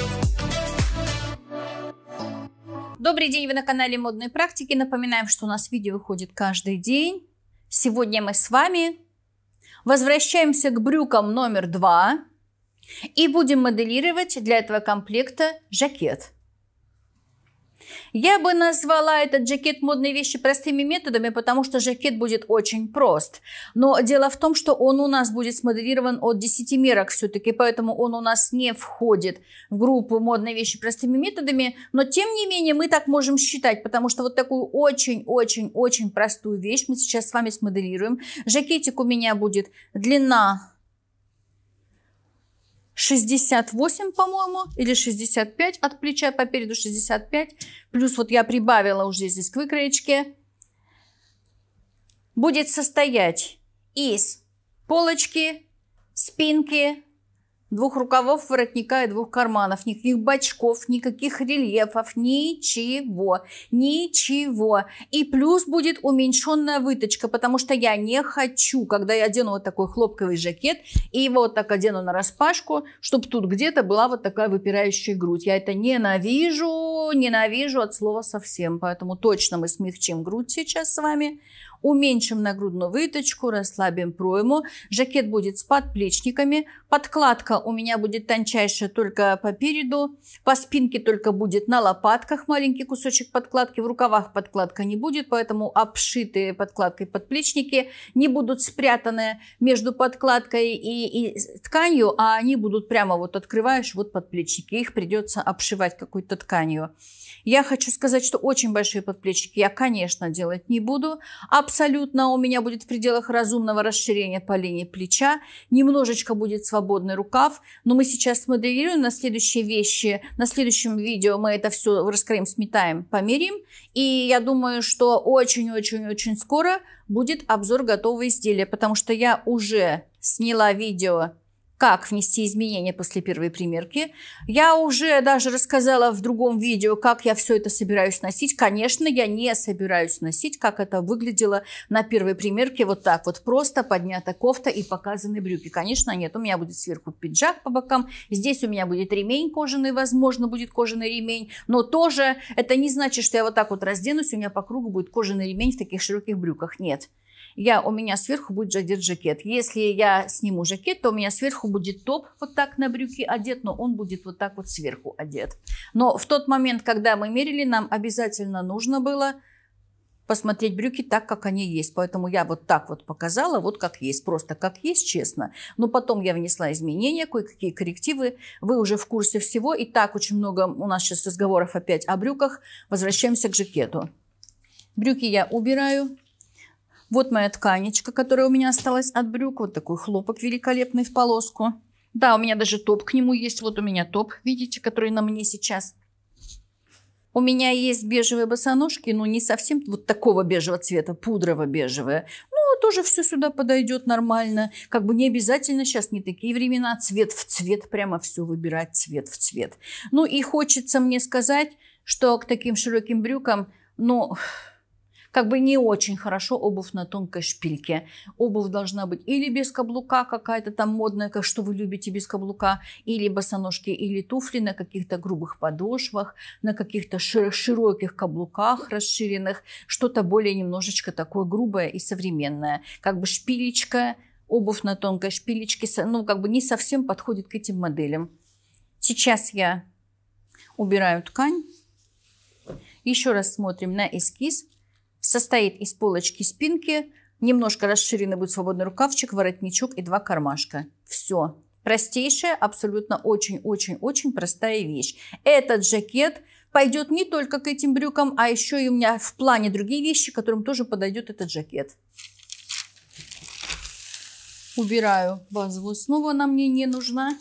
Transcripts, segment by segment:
Добрый день, вы на канале Модные практики. Напоминаем, что у нас видео выходит каждый день. Сегодня мы с вами возвращаемся к брюкам номер 2 и будем моделировать для этого комплекта жакет. Я бы назвала этот жакет «Модные вещи простыми методами», потому что жакет будет очень прост. Но дело в том, что он у нас будет смоделирован от 10 мерок все-таки, поэтому он у нас не входит в группу «Модные вещи простыми методами». Но тем не менее мы так можем считать, потому что вот такую очень-очень-очень простую вещь мы сейчас с вами смоделируем. Жакетик у меня будет длина 68, по-моему, или 65 от плеча, по переду 65. Плюс вот я прибавила уже здесь к выкроечке. Будет состоять из полочки, спинки, 2 рукавов, воротника и 2 карманов. Никаких бачков, никаких рельефов, ничего. Ничего. И плюс будет уменьшенная выточка, потому что я не хочу, когда я одену вот такой хлопковый жакет, и его вот так одену нараспашку, чтобы тут где-то была вот такая выпирающая грудь. Я это ненавижу, ненавижу от слова совсем. Поэтому точно мы смягчим грудь сейчас с вами. Уменьшим нагрудную выточку, расслабим пройму. Жакет будет с подплечниками. Подкладка у меня будет тончайшая только по переду. По спинке только будет на лопатках маленький кусочек подкладки. В рукавах подкладка не будет, поэтому обшитые подкладкой подплечники не будут спрятаны между подкладкой и тканью, а они будут прямо вот открываешь, вот подплечники. Их придется обшивать какой-то тканью. Я хочу сказать, что очень большие подплечники я, конечно, делать не буду. Абсолютно у меня будет в пределах разумного расширения по линии плеча. Немножечко будет свободный рукав. Но мы сейчас смоделируем на следующие вещи. На следующем видео мы это все раскроим, сметаем, померим. И я думаю, что очень-очень-очень скоро будет обзор готового изделия. Потому что я уже сняла видео, как внести изменения после первой примерки. Я уже даже рассказала в другом видео, как я все это собираюсь носить. Конечно, я не собираюсь носить, как это выглядело на первой примерке. Вот так вот просто поднята кофта и показаны брюки. Конечно, нет. У меня будет сверху пиджак по бокам. Здесь у меня будет ремень кожаный, возможно, будет кожаный ремень. Но тоже это не значит, что я вот так вот разденусь, у меня по кругу будет кожаный ремень в таких широких брюках. Нет. У меня сверху будет одет жакет. Если я сниму жакет, то у меня сверху будет топ вот так на брюки одет, но он будет вот так вот сверху одет. Но в тот момент, когда мы мерили, нам обязательно нужно было посмотреть брюки так, как они есть. Поэтому я вот так вот показала, вот как есть, просто как есть, честно. Но потом я внесла изменения, кое-какие коррективы. Вы уже в курсе всего. И так очень много у нас сейчас разговоров опять о брюках. Возвращаемся к жакету. Брюки я убираю. Вот моя тканечка, которая у меня осталась от брюк. Вот такой хлопок великолепный в полоску. Да, у меня даже топ к нему есть. Вот у меня топ, видите, который на мне сейчас. У меня есть бежевые босоножки, но не совсем вот такого бежевого цвета, пудрово-бежевые. Ну, тоже все сюда подойдет нормально. Как бы не обязательно, сейчас не такие времена, цвет в цвет, прямо все выбирать цвет в цвет. Ну и хочется мне сказать, что к таким широким брюкам, ну, как бы не очень хорошо обувь на тонкой шпильке. Обувь должна быть или без каблука, какая-то там модная, как что вы любите без каблука, или босоножки, или туфли на каких-то грубых подошвах, на каких-то широких каблуках расширенных, что-то более немножечко такое грубое и современное. Как бы шпилечка, обувь на тонкой шпилечке, ну, как бы не совсем подходит к этим моделям. Сейчас я убираю ткань. Еще раз смотрим на эскиз. Состоит из полочки спинки, немножко расширенный будет свободный рукавчик, воротничок и 2 кармашка. Все. Простейшая, абсолютно очень-очень-очень простая вещь. Этот жакет пойдет не только к этим брюкам, а еще и у меня в плане другие вещи, которым тоже подойдет этот жакет. Убираю базовую основу, она мне не нужна.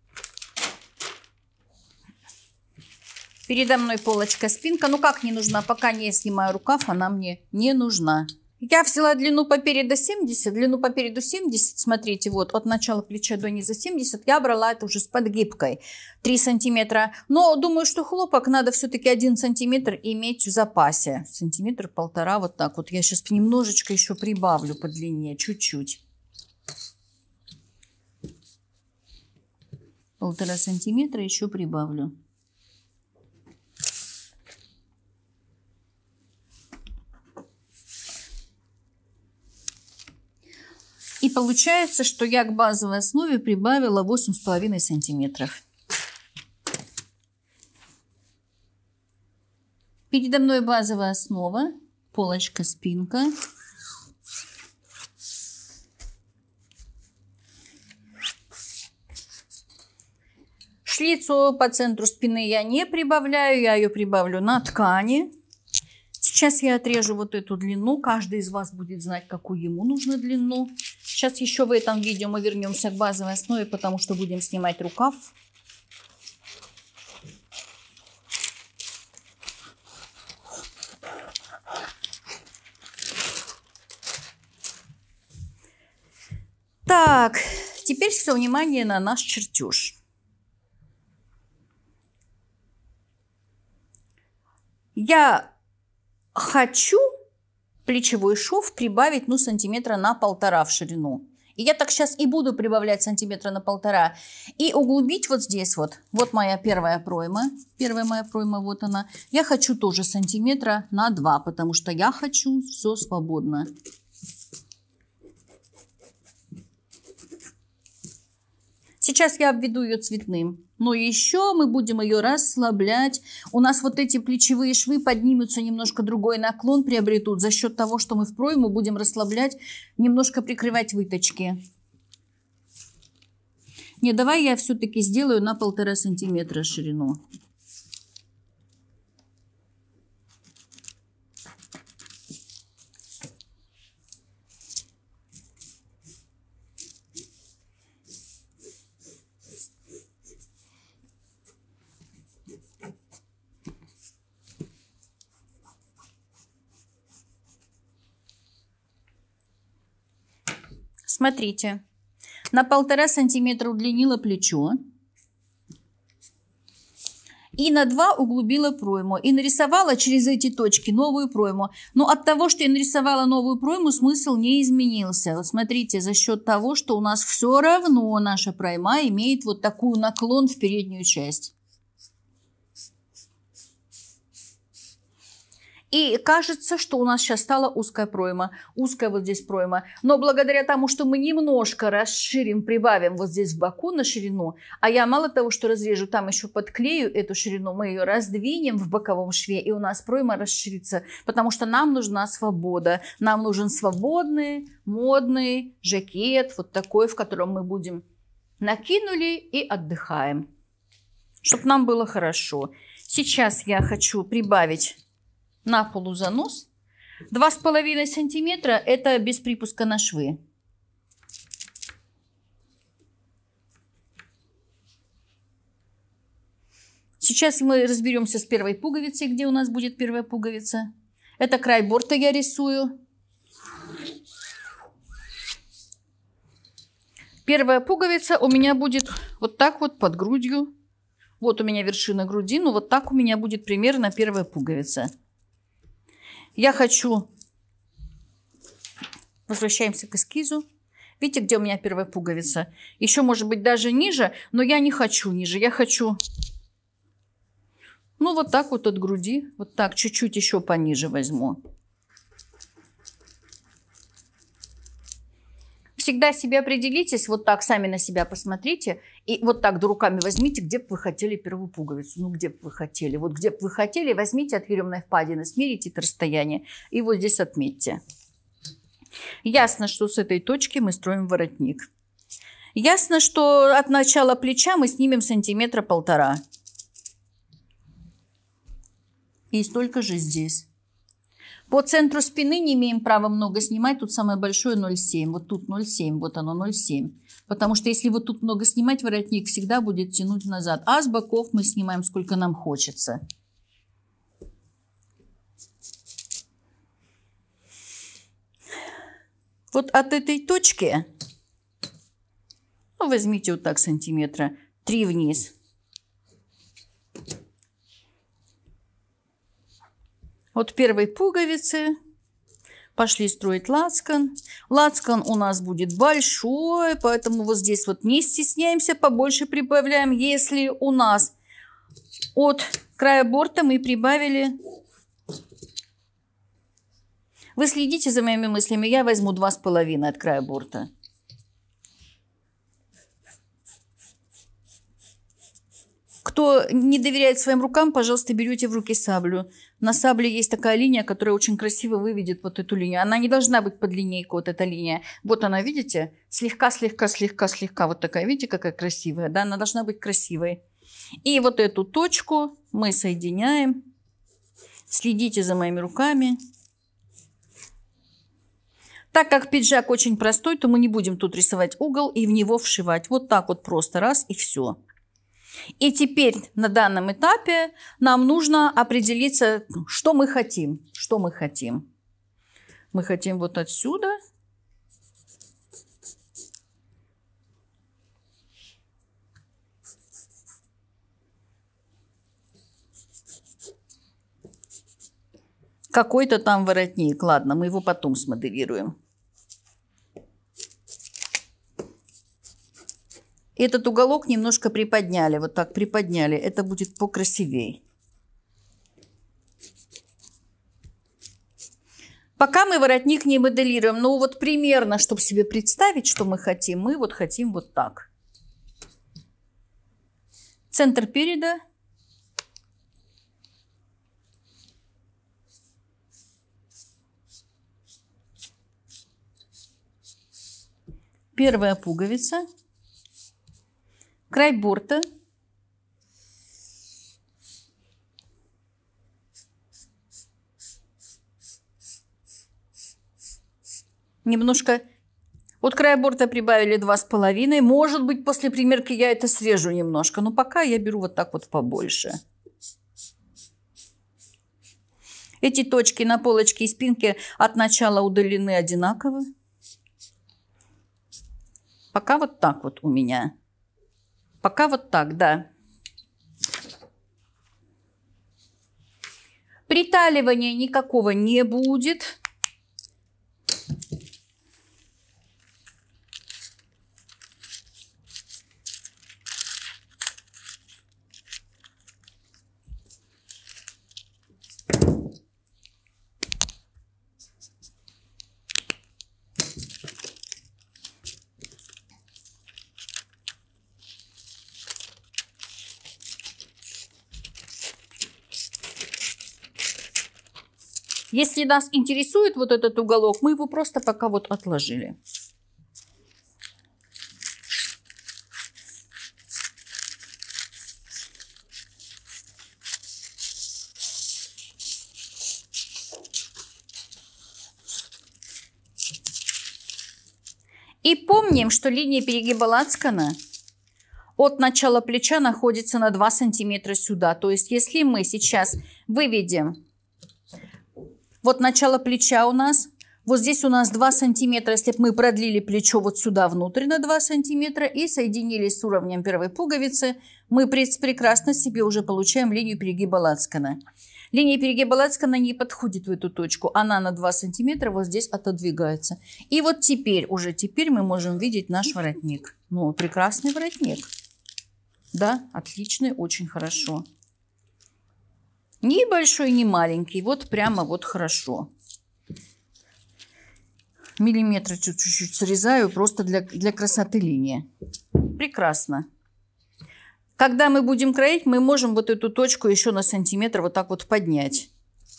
Передо мной полочка спинка. Ну как не нужна? Пока не снимаю рукав, она мне не нужна. Я взяла длину по переду 70. Длину по переду 70. Смотрите, вот от начала плеча до низа 70. Я брала это уже с подгибкой 3 сантиметра. Но думаю, что хлопок надо все-таки 1 сантиметр иметь в запасе. Сантиметр-полтора вот так вот. Я сейчас немножечко еще прибавлю по длине. Чуть-чуть. 1,5 сантиметра еще прибавлю. И получается, что я к базовой основе прибавила 8,5 сантиметров. Передо мной базовая основа, полочка, спинка. Шлицу по центру спины я не прибавляю, я ее прибавлю на ткани. Сейчас я отрежу вот эту длину, каждый из вас будет знать, какую ему нужно длину. Сейчас еще в этом видео мы вернемся к базовой основе, потому что будем снимать рукав. Так, теперь все внимание на наш чертеж. Я хочу плечевой шов прибавить, ну, сантиметра на 1,5 в ширину. И я так сейчас и буду прибавлять сантиметра на 1,5. И углубить вот здесь вот. Вот моя первая пройма. Первая моя пройма, вот она. Я хочу тоже сантиметра на 2, потому что я хочу все свободно. Сейчас я обведу ее цветным. Но еще мы будем ее расслаблять. У нас вот эти плечевые швы поднимутся, немножко другой наклон приобретут за счет того, что мы в пройму будем расслаблять, немножко прикрывать выточки. Не, давай я все-таки сделаю на 1,5 сантиметра ширину. Смотрите, на 1,5 сантиметра удлинила плечо и на 2 углубила пройму и нарисовала через эти точки новую пройму. Но от того, что я нарисовала новую пройму, смысл не изменился. Вот смотрите, за счет того, что у нас все равно наша пройма имеет вот такую наклон в переднюю часть. И кажется, что у нас сейчас стала узкая пройма. Узкая вот здесь пройма. Но благодаря тому, что мы немножко расширим, прибавим вот здесь в боку на ширину, а я мало того, что разрежу, там еще подклею эту ширину, мы ее раздвинем в боковом шве, и у нас пройма расширится. Потому что нам нужна свобода. Нам нужен свободный, модный жакет, вот такой, в котором мы будем накинули и отдыхаем. Чтобы нам было хорошо. Сейчас я хочу прибавить на полузанос. 2,5 сантиметра это без припуска на швы. Сейчас мы разберемся с первой пуговицей, где у нас будет первая пуговица. Это край борта я рисую. Первая пуговица у меня будет вот так вот под грудью. Вот у меня вершина груди, ну вот так у меня будет примерно первая пуговица. Я хочу, возвращаемся к эскизу. Видите, где у меня первая пуговица? Еще может быть даже ниже, но я не хочу ниже. Я хочу, ну вот так вот от груди, вот так, чуть-чуть еще пониже возьму. Всегда себе определитесь, вот так сами на себя посмотрите. И вот так руками возьмите, где бы вы хотели первую пуговицу. Ну, где бы вы хотели. Вот где бы вы хотели, возьмите от еремной впадины, смерите это расстояние. И вот здесь отметьте. Ясно, что с этой точки мы строим воротник. Ясно, что от начала плеча мы снимем сантиметра 1,5. И столько же здесь. По центру спины не имеем права много снимать. Тут самое большое 0,7. Вот тут 0,7. Вот оно 0,7. Потому что если вот тут много снимать, воротник всегда будет тянуть назад. А с боков мы снимаем сколько нам хочется. Вот от этой точки, ну, возьмите вот так сантиметра 3 вниз. От первой пуговицы Пошли строить лацкан. Лацкан у нас будет большой, поэтому вот здесь вот не стесняемся, побольше прибавляем. Если у нас от края борта мы прибавили... Вы следите за моими мыслями, я возьму 2,5 от края борта. Кто не доверяет своим рукам, пожалуйста, берете в руки саблю. На сабле есть такая линия, которая очень красиво выведет вот эту линию. Она не должна быть под линейкой, вот эта линия. Вот она, видите? Слегка, слегка, слегка, слегка. Вот такая, видите, какая красивая? Да, она должна быть красивой. И вот эту точку мы соединяем. Следите за моими руками. Так как пиджак очень простой, то мы не будем тут рисовать угол и в него вшивать. Вот так вот просто раз и все. И теперь на данном этапе нам нужно определиться, что мы хотим. Что мы хотим? Мы хотим вот отсюда. Какой-то там воротник. Ладно, мы его потом смоделируем. Этот уголок немножко приподняли. Вот так приподняли. Это будет покрасивее. Пока мы воротник не моделируем. Ну вот примерно, чтобы себе представить, что мы хотим. Мы вот хотим вот так. Центр переда. Первая пуговица. Край борта. Немножко от края борта прибавили 2,5. Может быть, после примерки я это срежу немножко. Но пока я беру вот так вот побольше. Эти точки на полочке и спинке от начала удалены одинаково. Пока вот так вот у меня. Пока вот так, да. Приталивания никакого не будет. Если нас интересует вот этот уголок, мы его просто пока вот отложили. И помним, что линия перегиба лацкана от начала плеча находится на 2 сантиметра сюда. То есть, если мы сейчас выведем вот начало плеча у нас, вот здесь у нас 2 сантиметра, если бы мы продлили плечо вот сюда внутрь на 2 сантиметра и соединились с уровнем первой пуговицы, мы прекрасно себе уже получаем линию перегиба лацкана. Линия перегиба лацкана не подходит в эту точку, она на 2 сантиметра вот здесь отодвигается. И вот теперь, уже теперь мы можем видеть наш воротник. Ну, прекрасный воротник. Да, отличный, очень хорошо. Ни большой, ни маленький. Вот прямо вот хорошо. Миллиметр чуть-чуть срезаю просто для красоты линии. Прекрасно. Когда мы будем кроить, мы можем вот эту точку еще на сантиметр вот так вот поднять.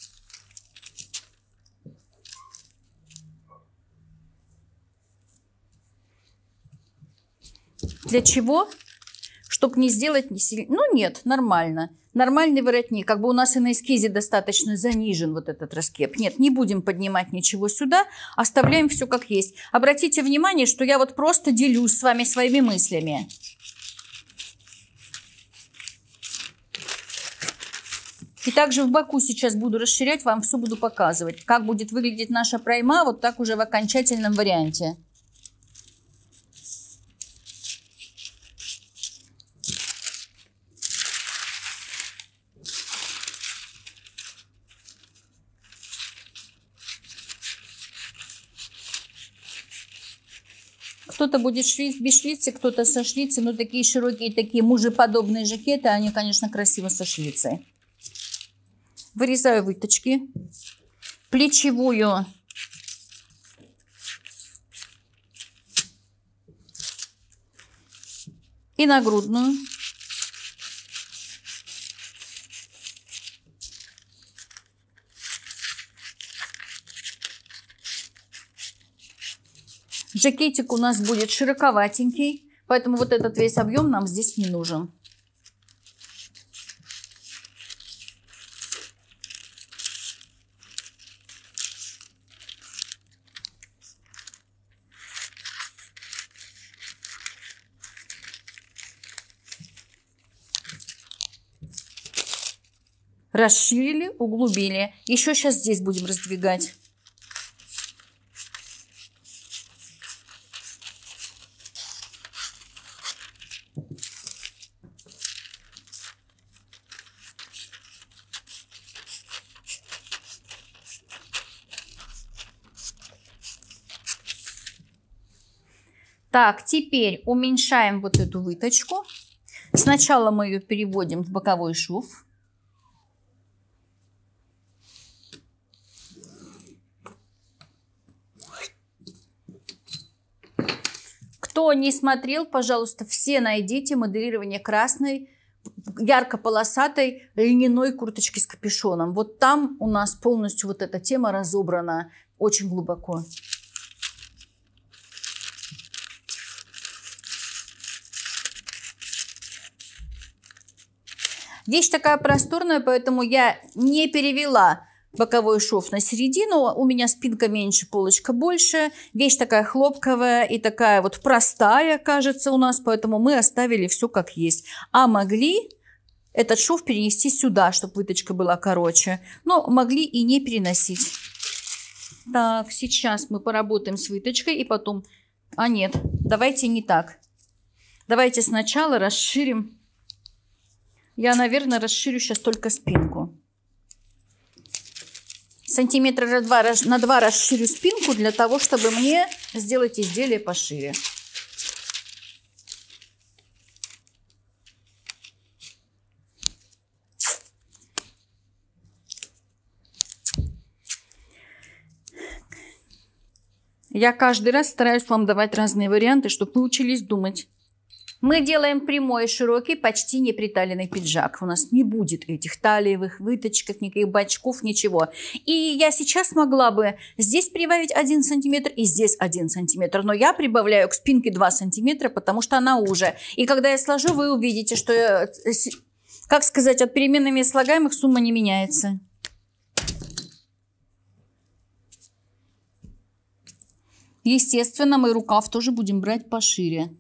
Для чего? Чтобы не сделать не сильно. Ну нет, нормально. Нормальный воротник. Как бы у нас и на эскизе достаточно занижен вот этот раскеп. Нет, не будем поднимать ничего сюда. Оставляем все как есть. Обратите внимание, что я вот просто делюсь с вами своими мыслями. И также в боку сейчас буду расширять, вам все буду показывать. Как будет выглядеть наша пройма, вот так уже в окончательном варианте. Кто-то будет без шлицы, кто-то со шлицей, но такие широкие, такие мужеподобные жакеты, они, конечно, красиво со шлицей. Вырезаю выточки, плечевую и нагрудную. Жакетик у нас будет широковатенький, поэтому вот этот весь объем нам здесь не нужен. Расширили, углубили. Еще сейчас здесь будем раздвигать. Так, теперь уменьшаем вот эту выточку. Сначала мы ее переводим в боковой шов. Кто не смотрел, пожалуйста, все найдите моделирование красной, ярко-полосатой льняной курточки с капюшоном. Вот там у нас полностью вот эта тема разобрана очень глубоко. Вещь такая просторная, поэтому я не перевела боковой шов на середину. У меня спинка меньше, полочка больше. Вещь такая хлопковая и такая вот простая, кажется, у нас, поэтому мы оставили все как есть. А могли этот шов перенести сюда, чтобы выточка была короче. Но могли и не переносить. Так, сейчас мы поработаем с выточкой и потом... А нет, давайте не так. Давайте сначала расширим. Я, наверное, расширю сейчас только спинку. Сантиметра на 2 расширю спинку для того, чтобы мне сделать изделие пошире. Я каждый раз стараюсь вам давать разные варианты, чтобы вы учились думать. Мы делаем прямой, широкий, почти не приталенный пиджак. У нас не будет этих талиевых выточек, никаких бачков, ничего. И я сейчас могла бы здесь прибавить 1 сантиметр и здесь 1 сантиметр. Но я прибавляю к спинке 2 сантиметра, потому что она уже. И когда я сложу, вы увидите, что, как сказать, от переменными и слагаемых сумма не меняется. Естественно, мы рукав тоже будем брать пошире.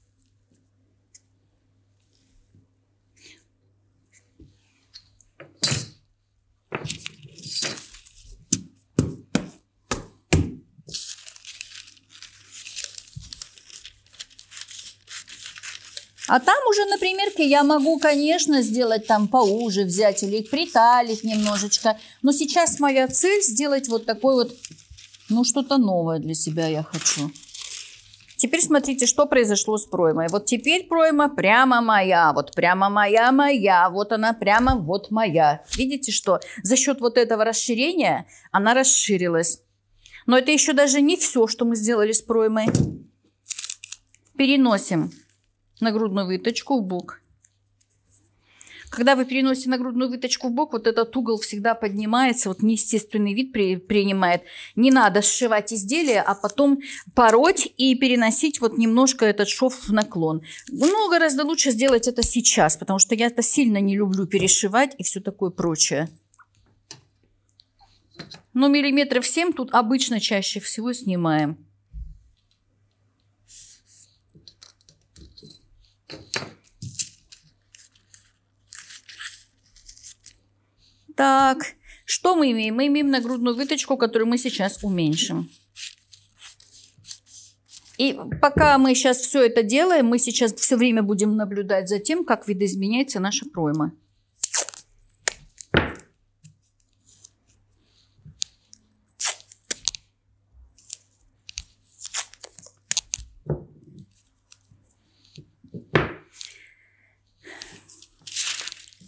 А там уже на примерке я могу, конечно, сделать там поуже, взять или приталить немножечко. Но сейчас моя цель сделать вот такой вот, ну, что-то новое для себя я хочу. Теперь смотрите, что произошло с проймой. Вот теперь пройма прямо моя, вот прямо моя, вот она прямо вот моя. Видите, что за счет вот этого расширения она расширилась. Но это еще даже не все, что мы сделали с проймой. Переносим нагрудную выточку в бок. Когда вы переносите нагрудную выточку в бок, вот этот угол всегда поднимается, вот неестественный вид принимает. Не надо сшивать изделие, а потом пороть и переносить вот немножко этот шов в наклон. Но гораздо лучше сделать это сейчас, потому что я это сильно не люблю перешивать и все такое прочее. Но миллиметров 7 тут обычно чаще всего снимаем. Так, что мы имеем? Мы имеем нагрудную выточку, которую мы сейчас уменьшим. И пока мы сейчас все это делаем, мы сейчас все время будем наблюдать за тем, как видоизменяется наша пройма.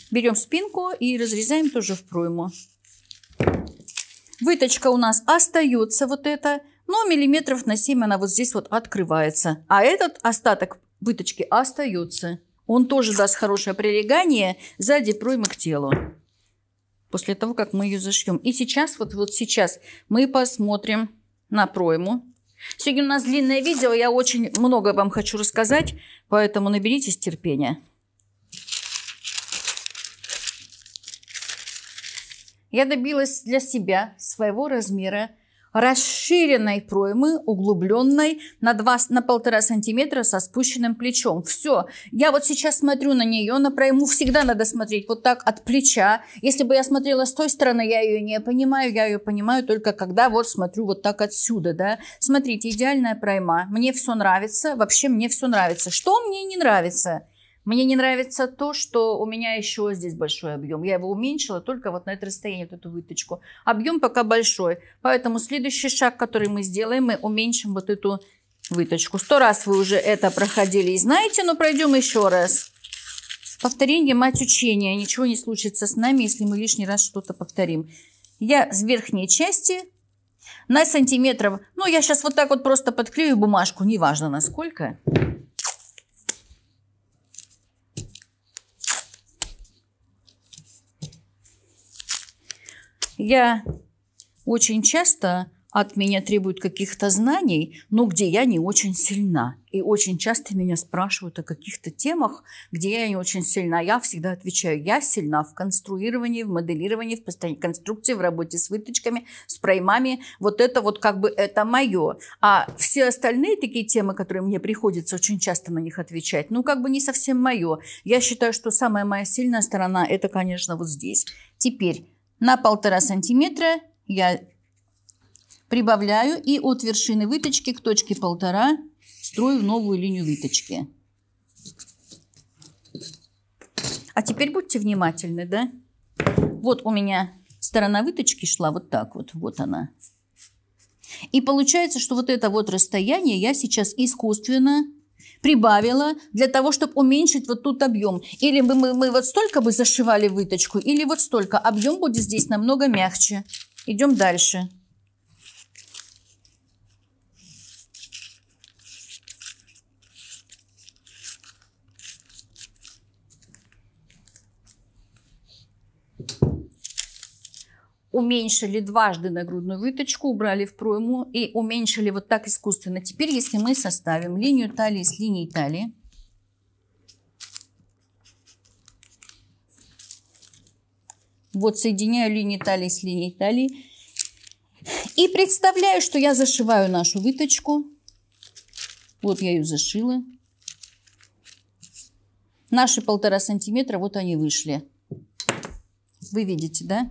Берем спинку и разрезаем тоже в пройму. Выточка у нас остается вот эта, но миллиметров на 7 она вот здесь вот открывается. А этот остаток выточки остается. Он тоже даст хорошее прилегание сзади проймы к телу. После того, как мы ее зашьем. И сейчас, вот сейчас мы посмотрим на пройму. Сегодня у нас длинное видео, я очень много вам хочу рассказать, поэтому наберитесь терпения. Я добилась для себя своего размера расширенной проймы, углубленной на 1,5 сантиметра со спущенным плечом. Все. Я вот сейчас смотрю на нее, на пройму всегда надо смотреть вот так от плеча. Если бы я смотрела с той стороны, я ее не понимаю. Я ее понимаю только когда вот смотрю вот так отсюда, да. Смотрите, идеальная пройма. Мне все нравится. Вообще мне все нравится. Что мне не нравится? Мне не нравится то, что у меня еще здесь большой объем. Я его уменьшила только вот на это расстояние, вот эту выточку. Объем пока большой. Поэтому следующий шаг, который мы сделаем, мы уменьшим вот эту выточку. 100 раз вы уже это проходили и знаете, но пройдем еще раз. Повторение – мать учения. Ничего не случится с нами, если мы лишний раз что-то повторим. Я с верхней части на сантиметров, ну я сейчас вот так вот просто подклею бумажку, неважно насколько. Я очень часто от меня требуют каких-то знаний, но где я не очень сильна. И очень часто меня спрашивают о каких-то темах, где я не очень сильна. Я всегда отвечаю, я сильна в конструировании, в моделировании, в построении конструкции, в работе с выточками, с проймами. Вот это вот как бы это мое. А все остальные такие темы, которые мне приходится очень часто на них отвечать, ну как бы не совсем мое. Я считаю, что самая моя сильная сторона это, конечно, вот здесь. Теперь на 1,5 сантиметра я прибавляю и от вершины выточки к точке 1,5 строю новую линию выточки. А теперь будьте внимательны, да? Вот у меня сторона выточки шла вот так вот, вот она. И получается, что вот это вот расстояние я сейчас искусственно прибавила для того, чтобы уменьшить вот тут объем. Или мы вот столько бы зашивали выточку, или вот столько. Объем будет здесь намного мягче. Идем дальше. Уменьшили дважды нагрудную выточку, убрали в пройму и уменьшили вот так искусственно. Теперь, если мы составим линию талии с линией талии, вот соединяю линию талии с линией талии и представляю, что я зашиваю нашу выточку. Вот я ее зашила. Наши 1,5 сантиметра, вот они вышли. Вы видите, да?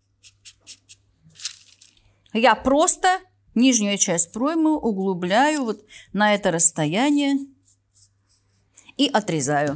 Я просто нижнюю часть проймы углубляю вот на это расстояние и отрезаю.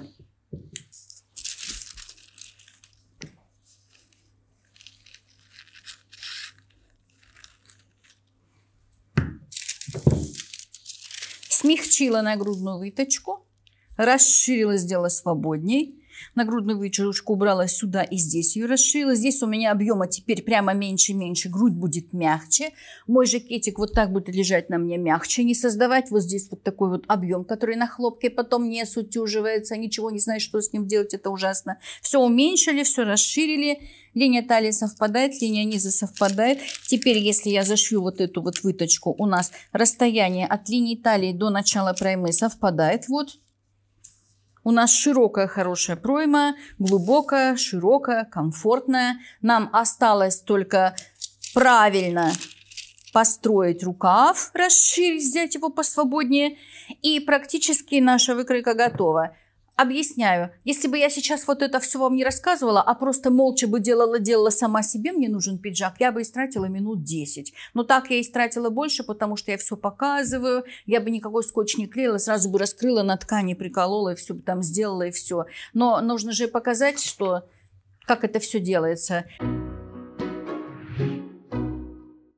Смягчила нагрудную выточку, расширила, сделала свободней. Нагрудную вытяжку убрала сюда и здесь ее расширила. Здесь у меня объема теперь прямо меньше-меньше. Грудь будет мягче. Мой жакетик вот так будет лежать на мне мягче. Не создавать вот здесь вот такой вот объем, который на хлопке потом не сутюживается. Ничего не знаю, что с ним делать. Это ужасно. Все уменьшили, все расширили. Линия талии совпадает, линия низа совпадает. Теперь, если я зашью вот эту вот выточку, у нас расстояние от линии талии до начала проймы совпадает. Вот. У нас широкая, хорошая пройма, глубокая, широкая, комфортная. Нам осталось только правильно построить рукав, расширить, сделать его посвободнее. И практически наша выкройка готова. Объясняю, если бы я сейчас вот это все вам не рассказывала, а просто молча бы делала сама себе, мне нужен пиджак, я бы истратила минут 10. Но так я истратила больше, потому что я все показываю, я бы никакой скотч не клеила, сразу бы раскрыла на ткани, приколола и все бы там сделала и все. Но нужно же показать, что как это все делается.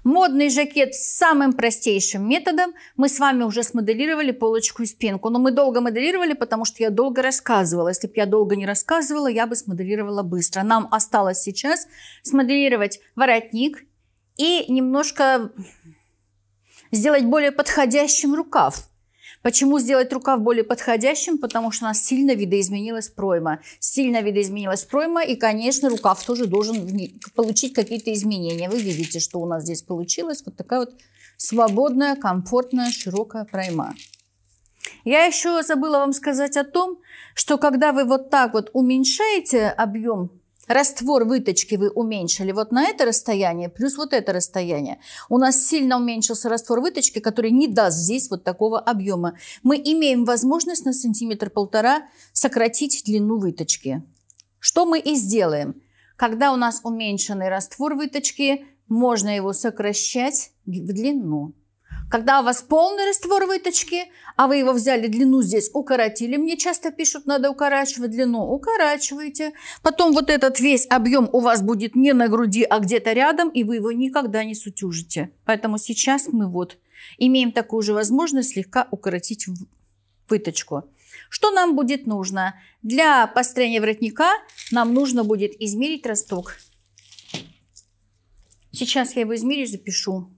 Модный жакет с самым простейшим методом. Мы с вами уже смоделировали полочку и спинку. Но мы долго моделировали, потому что я долго рассказывала. Если бы я долго не рассказывала, я бы смоделировала быстро. Нам осталось сейчас смоделировать воротник и немножко сделать более подходящим рукав. Почему сделать рукав более подходящим? Потому что у нас сильно видоизменилась пройма. Сильно видоизменилась пройма, и, конечно, рукав тоже должен получить какие-то изменения. Вы видите, что у нас здесь получилось. Вот такая вот свободная, комфортная, широкая пройма. Я еще забыла вам сказать о том, что когда вы вот так вот уменьшаете объем, раствор выточки вы уменьшили вот на это расстояние, плюс вот это расстояние. У нас сильно уменьшился раствор выточки, который не даст здесь вот такого объема. Мы имеем возможность на сантиметр-полтора сократить длину выточки. Что мы и сделаем. Когда у нас уменьшенный раствор выточки, можно его сокращать в длину. Когда у вас полный раствор выточки, а вы его взяли, длину здесь укоротили, мне часто пишут, надо укорачивать длину, укорачивайте. Потом вот этот весь объем у вас будет не на груди, а где-то рядом, и вы его никогда не сутюжите. Поэтому сейчас мы вот имеем такую же возможность слегка укоротить выточку. Что нам будет нужно? Для построения воротника нам нужно будет измерить росток. Сейчас я его измерю, запишу.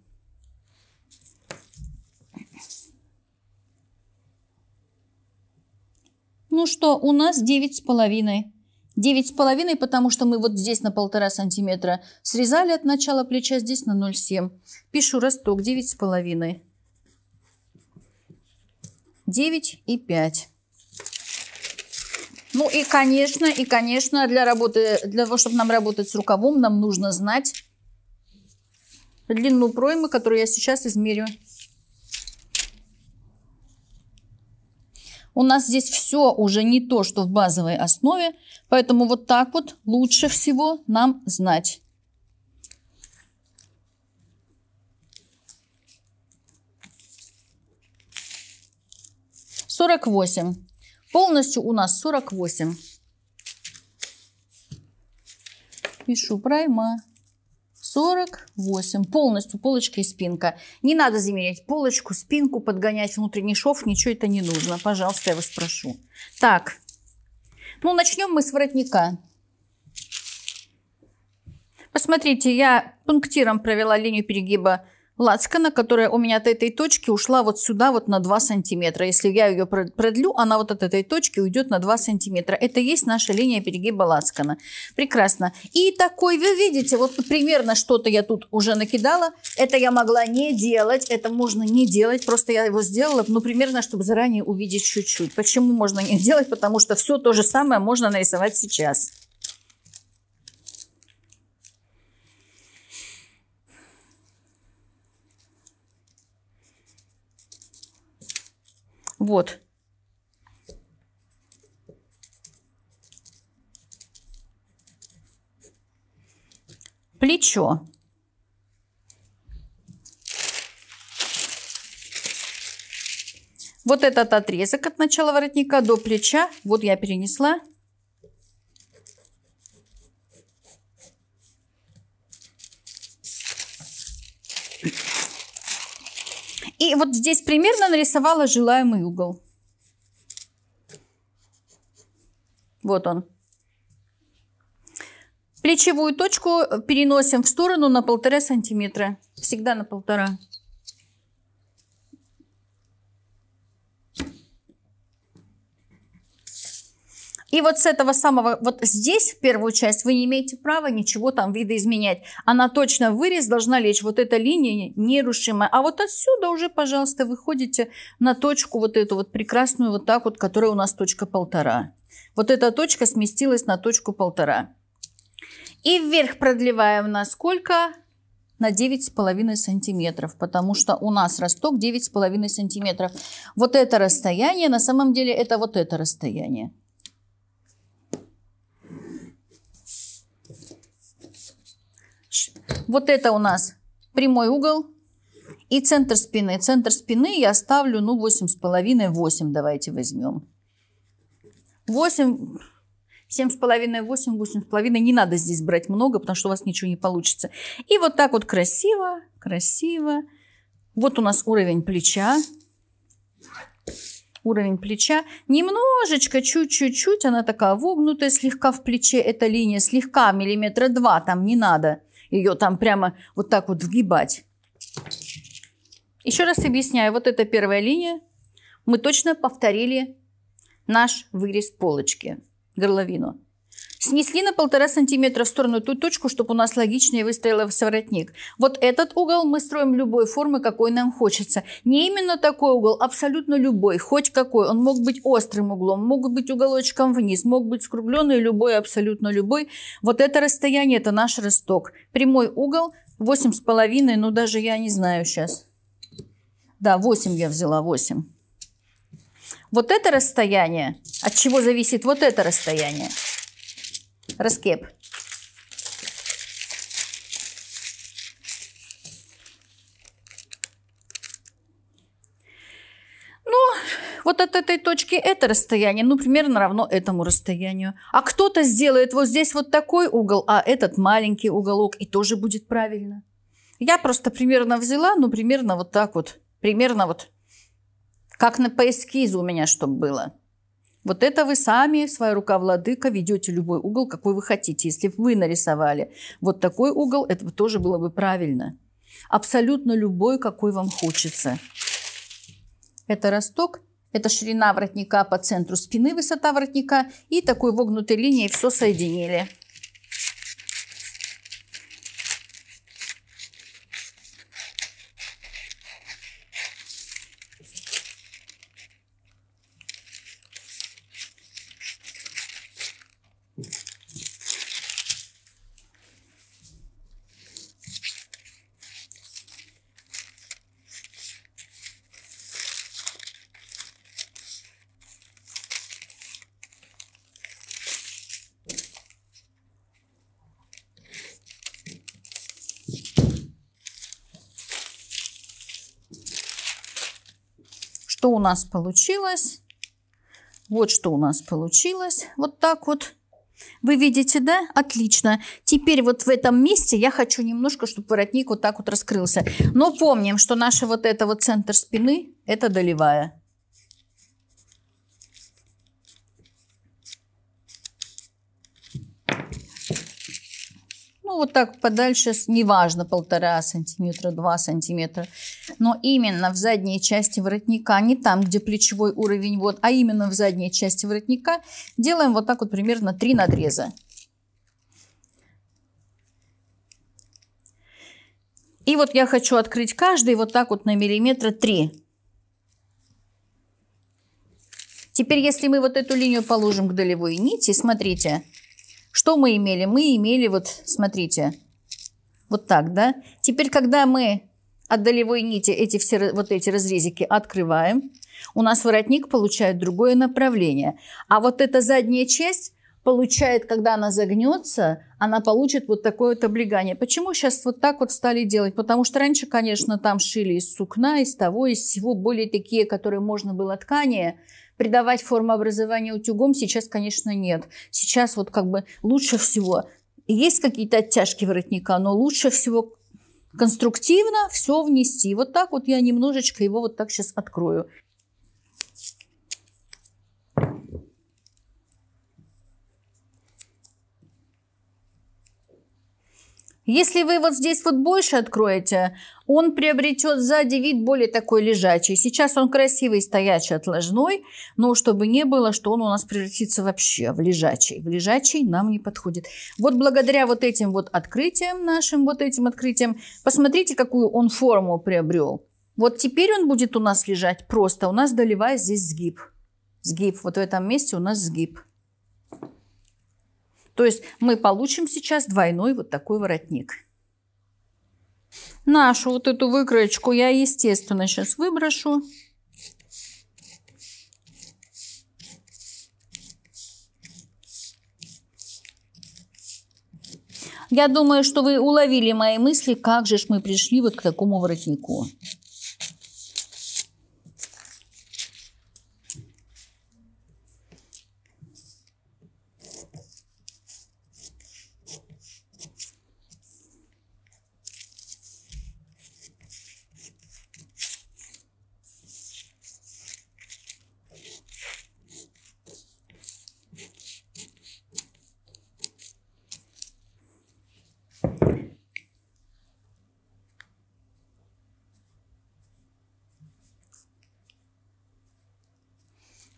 Ну что, у нас 9,5. 9,5, потому что мы вот здесь на 1,5 сантиметра срезали от начала плеча, здесь на 0,7. Пишу росток 9,5. 9,5. Ну и конечно, для того, чтобы нам работать с рукавом, нам нужно знать длину проймы, которую я сейчас измерю. У нас здесь все уже не то, что в базовой основе, поэтому вот так вот лучше всего нам знать. — 48. Полностью у нас 48. Пишу пройма. 48. Полностью полочка и спинка. Не надо замерять полочку, спинку, подгонять внутренний шов. Ничего это не нужно. Пожалуйста, я вас прошу. Так. Ну, начнем мы с воротника. Посмотрите, я пунктиром провела линию перегиба лацкана, которая у меня от этой точки ушла вот сюда, вот на 2 сантиметра. Если я ее продлю, она вот от этой точки уйдет на 2 сантиметра. Это есть наша линия перегиба лацкана. Прекрасно. И такой, вы видите, вот примерно что-то я тут уже накидала. Это я могла не делать, это можно не делать. Просто я его сделала, ну, примерно, чтобы заранее увидеть чуть-чуть. Почему можно не делать? Потому что все то же самое можно нарисовать сейчас. Вот. Плечо. Вот этот отрезок от начала воротника до плеча. Вот я перенесла. И вот здесь примерно нарисовала желаемый угол. Вот он. Плечевую точку переносим в сторону на 1,5 сантиметра. Всегда на 1,5. И вот с этого самого, вот здесь, в первую часть, вы не имеете права ничего там видоизменять. Она точно в вырез должна лечь. Вот эта линия нерушимая. А вот отсюда уже, пожалуйста, выходите на точку вот эту вот прекрасную, вот так вот, которая у нас точка 1,5. Вот эта точка сместилась на точку 1,5. И вверх продлеваем на сколько? На 9,5 сантиметров, потому что у нас росток 9,5 сантиметров. Вот это расстояние, на самом деле, это вот это расстояние. Вот это у нас прямой угол и центр спины. Центр спины я ставлю, ну, 8,5, 8 давайте возьмем. 8. 7,5, 8, 8,5. Не надо здесь брать много, потому что у вас ничего не получится. И вот так вот красиво, красиво. Вот у нас уровень плеча. Уровень плеча. Немножечко, чуть-чуть, она такая вогнутая слегка в плече. Эта линия слегка, 2 мм, там не надо ее там прямо вот так вот вгибать. Еще раз объясняю, вот эта первая линия. Мы точно повторили наш вырез полочки, горловину. Снесли на 1,5 сантиметра в сторону ту точку, чтобы у нас логичнее выстроился воротник. Вот этот угол мы строим любой формы, какой нам хочется. Не именно такой угол, абсолютно любой, хоть какой. Он мог быть острым углом, мог быть уголочком вниз, мог быть скругленный, любой, абсолютно любой. Вот это расстояние, это наш росток. Прямой угол 8,5, ну даже я не знаю сейчас. Да, 8 я взяла, 8. Вот это расстояние, от чего зависит вот это расстояние. Раскеп. Ну, вот от этой точки это расстояние, ну, примерно равно этому расстоянию. А кто-то сделает вот здесь вот такой угол, а этот маленький уголок, и тоже будет правильно. Я просто примерно взяла, ну, примерно вот так вот. Примерно вот, как по эскизу у меня, чтобы было. Вот это вы сами, своя рука владыка, ведете любой угол, какой вы хотите. Если вы нарисовали вот такой угол, это тоже было бы правильно. Абсолютно любой, какой вам хочется. Это росток, это ширина воротника по центру спины, высота воротника. И такой вогнутой линией все соединили. Что у нас получилось? Вот что у нас получилось. Вот так вот. Вы видите, да? Отлично. Теперь вот в этом месте я хочу немножко, чтобы воротник вот так вот раскрылся. Но помним, что наш вот это вот центр спины, это долевая. Ну, вот так подальше, неважно, 1,5 сантиметра, 2 сантиметра. Но именно в задней части воротника, не там, где плечевой уровень, вот, а именно в задней части воротника делаем вот так вот примерно 3 надреза. И вот я хочу открыть каждый вот так вот на 3 миллиметра. Теперь, если мы вот эту линию положим к долевой нити, смотрите, что мы имели? Мы имели вот, смотрите, вот так, да? Теперь, когда мы от долевой нити эти все вот эти разрезики открываем, у нас воротник получает другое направление. А вот эта задняя часть получает, когда она загнется, она получит вот такое вот облегание. Почему сейчас вот так вот стали делать? Потому что раньше, конечно, там шили из сукна, из того, из всего, более такие, которые можно было ткани придавать формообразование утюгом. Сейчас, конечно, нет. Сейчас вот как бы лучше всего, есть какие-то оттяжки воротника, но лучше всего конструктивно все внести. Вот так вот я немножечко его вот так сейчас открою. Если вы вот здесь вот больше откроете, он приобретет сзади вид более такой лежачий. Сейчас он красивый, стоячий, отложной, но чтобы не было, что он у нас превратится вообще в лежачий. В лежачий нам не подходит. Вот благодаря вот этим вот открытиям, нашим вот этим открытиям, посмотрите, какую он форму приобрел. Вот теперь он будет у нас лежать просто. У нас долевая здесь сгиб. Сгиб. Вот в этом месте у нас сгиб. То есть мы получим сейчас двойной вот такой воротник. Нашу вот эту выкроечку я, естественно, сейчас выброшу. Я думаю, что вы уловили мои мысли, как же мы пришли вот к такому воротнику.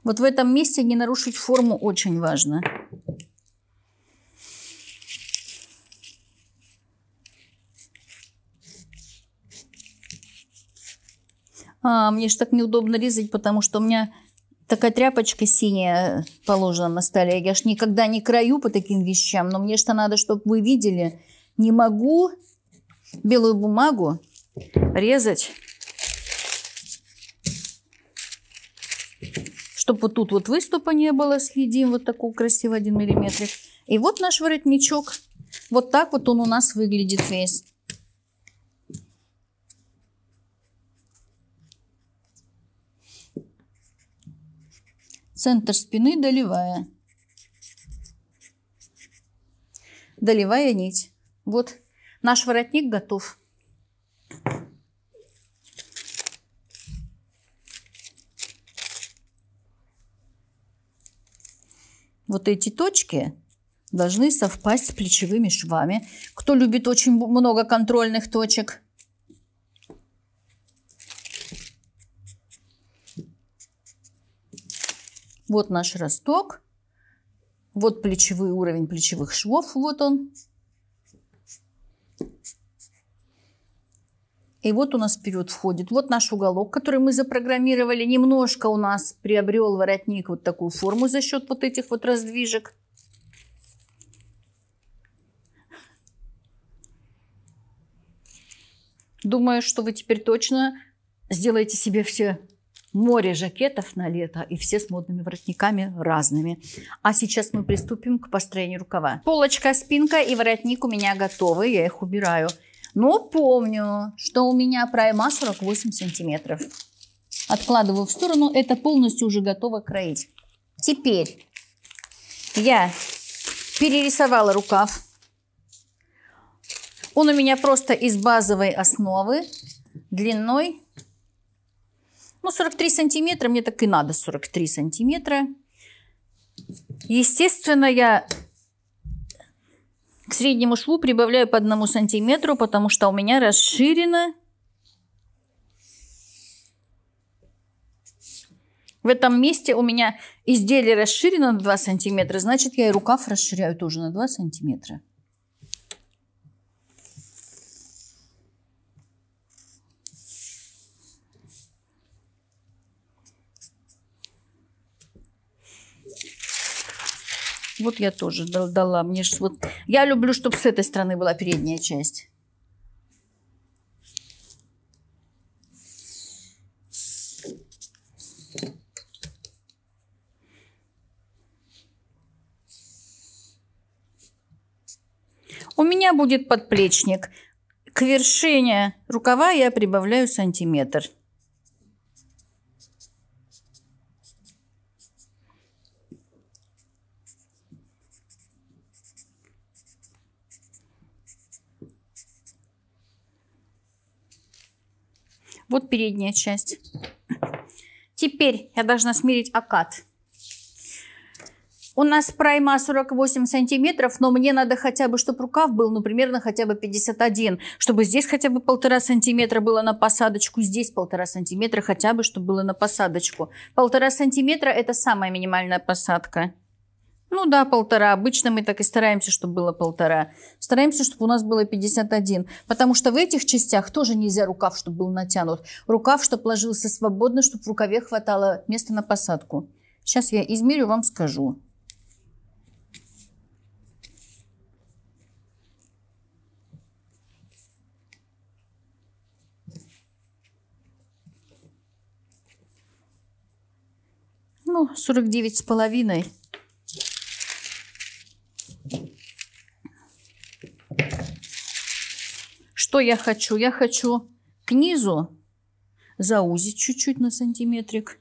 Вот в этом месте не нарушить форму очень важно. Мне же так неудобно резать, потому что у меня такая тряпочка синяя положена на столе. Я ж никогда не краю по таким вещам, но мне что надо, чтобы вы видели. Не могу белую бумагу резать, чтобы вот тут вот выступа не было. Следим, вот такой красивый 1 миллиметрик. И вот наш воротничок. Вот так вот он у нас выглядит весь. Центр спины долевая. Долевая нить. Вот наш воротник готов. Вот эти точки должны совпасть с плечевыми швами. Кто любит очень много контрольных точек. Вот наш росток. Вот плечевой уровень плечевых швов. Вот он. И вот у нас вперед входит. Вот наш уголок, который мы запрограммировали. Немножко у нас приобрел воротник вот такую форму за счет вот этих вот раздвижек. Думаю, что вы теперь точно сделаете себе все море жакетов на лето и все с модными воротниками разными. А сейчас мы приступим к построению рукава. Полочка, спинка и воротник у меня готовы. Я их убираю. Но помню, что у меня пройма 48 сантиметров. Откладываю в сторону. Это полностью уже готово кроить. Теперь я перерисовала рукав. Он у меня просто из базовой основы длиной 43 сантиметра. Мне так и надо 43 сантиметра. Естественно, я к среднему шву прибавляю по 1 сантиметру, потому что у меня расширено. В этом месте у меня изделие расширено на 2 сантиметра, значит, я и рукав расширяю тоже на 2 сантиметра. Вот я тоже дала. Мне ж вот... Я люблю, чтобы с этой стороны была передняя часть. У меня будет подплечник. К вершине рукава я прибавляю сантиметр. Вот передняя часть. Теперь я должна смерить окат. У нас пройма 48 сантиметров, но мне надо хотя бы, чтобы рукав был, ну, примерно хотя бы 51. Чтобы здесь хотя бы 1,5 сантиметра было на посадочку, здесь 1,5 сантиметра хотя бы, чтобы было на посадочку. 1,5 сантиметра – это самая минимальная посадка. Ну да, 1,5. Обычно мы так и стараемся, чтобы было 1,5. Стараемся, чтобы у нас было 51. Потому что в этих частях тоже нельзя рукав, чтобы был натянут. Рукав, чтобы ложился свободно, чтобы в рукаве хватало места на посадку. Сейчас я измерю, вам скажу. Ну, 49,5. Что я хочу? Я хочу к низу заузить чуть-чуть на сантиметрик.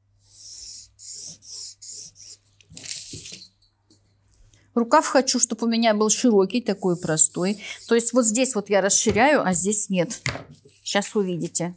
Рукав хочу, чтобы у меня был широкий, такой простой. То есть вот здесь вот я расширяю, а здесь нет. Сейчас увидите.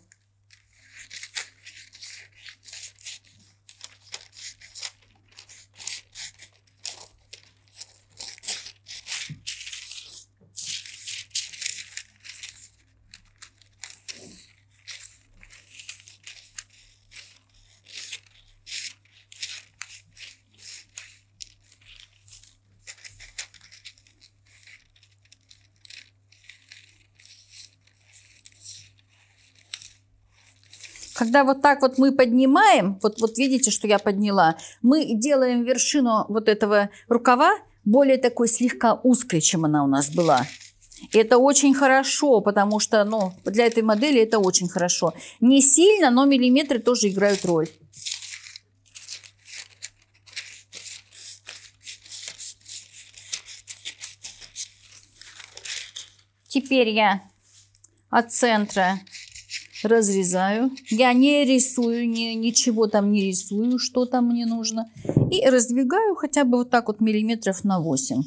Когда вот так вот мы поднимаем, вот видите, что я подняла, мы делаем вершину вот этого рукава более такой слегка узкой, чем она у нас была. И это очень хорошо, потому что, ну, для этой модели это очень хорошо. Не сильно, но миллиметры тоже играют роль. Теперь я от центра разрезаю. Я не рисую, ничего там не рисую, что там мне нужно. И раздвигаю хотя бы вот так вот миллиметров на 8.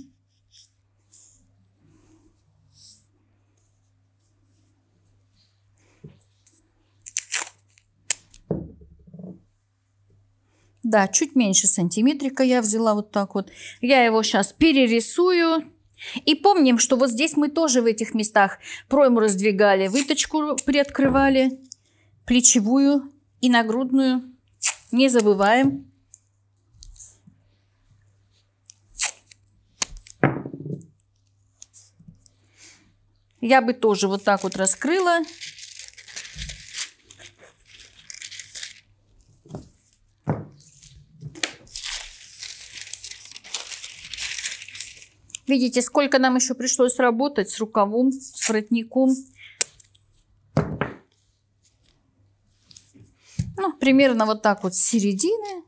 Да, чуть меньше сантиметрика я взяла вот так вот. Я его сейчас перерисую. И помним, что вот здесь мы тоже в этих местах пройму раздвигали, выточку приоткрывали, плечевую и нагрудную. Не забываем. Я бы тоже вот так вот раскрыла. Видите, сколько нам еще пришлось работать с рукавом, с воротником. Ну, примерно вот так вот с середины.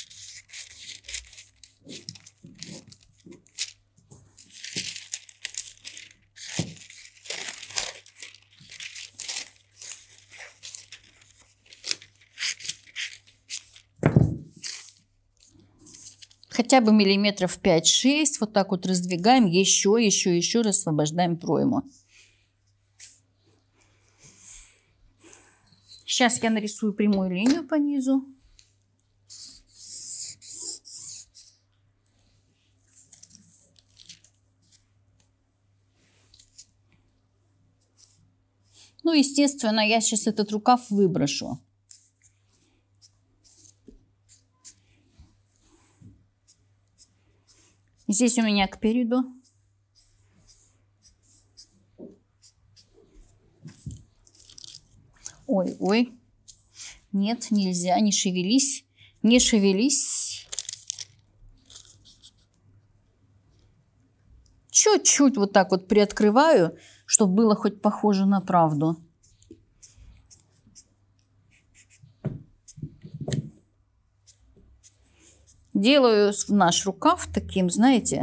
Хотя бы миллиметров 5-6. Вот так вот раздвигаем. Еще освобождаем пройму. Сейчас я нарисую прямую линию по низу. Ну, естественно, я сейчас этот рукав выброшу. Здесь у меня кпереду. Ой. Нет, нельзя, не шевелись. Не шевелись. Чуть-чуть вот так вот приоткрываю, чтобы было хоть похоже на правду. Делаю наш рукав таким, знаете,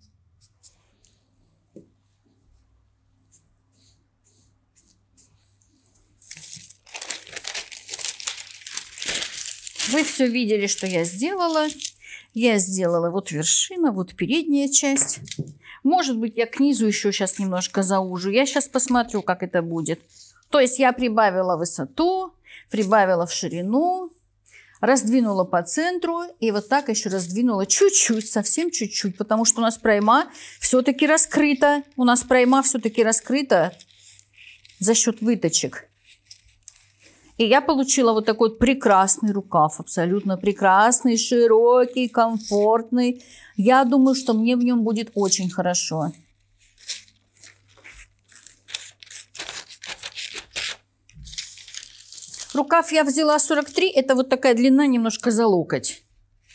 вы все видели, что я сделала. Я сделала вот вершина, вот передняя часть. Может быть, я к низу еще сейчас немножко заужу. Я сейчас посмотрю, как это будет. То есть я прибавила высоту, прибавила в ширину. Раздвинула по центру и вот так еще раздвинула чуть-чуть, совсем чуть-чуть, потому что у нас пройма все-таки раскрыта. У нас пройма все-таки раскрыта за счет выточек. И я получила вот такой вот прекрасный рукав, абсолютно прекрасный, широкий, комфортный. Я думаю, что мне в нем будет очень хорошо. Рукав я взяла 43, это вот такая длина немножко за локоть.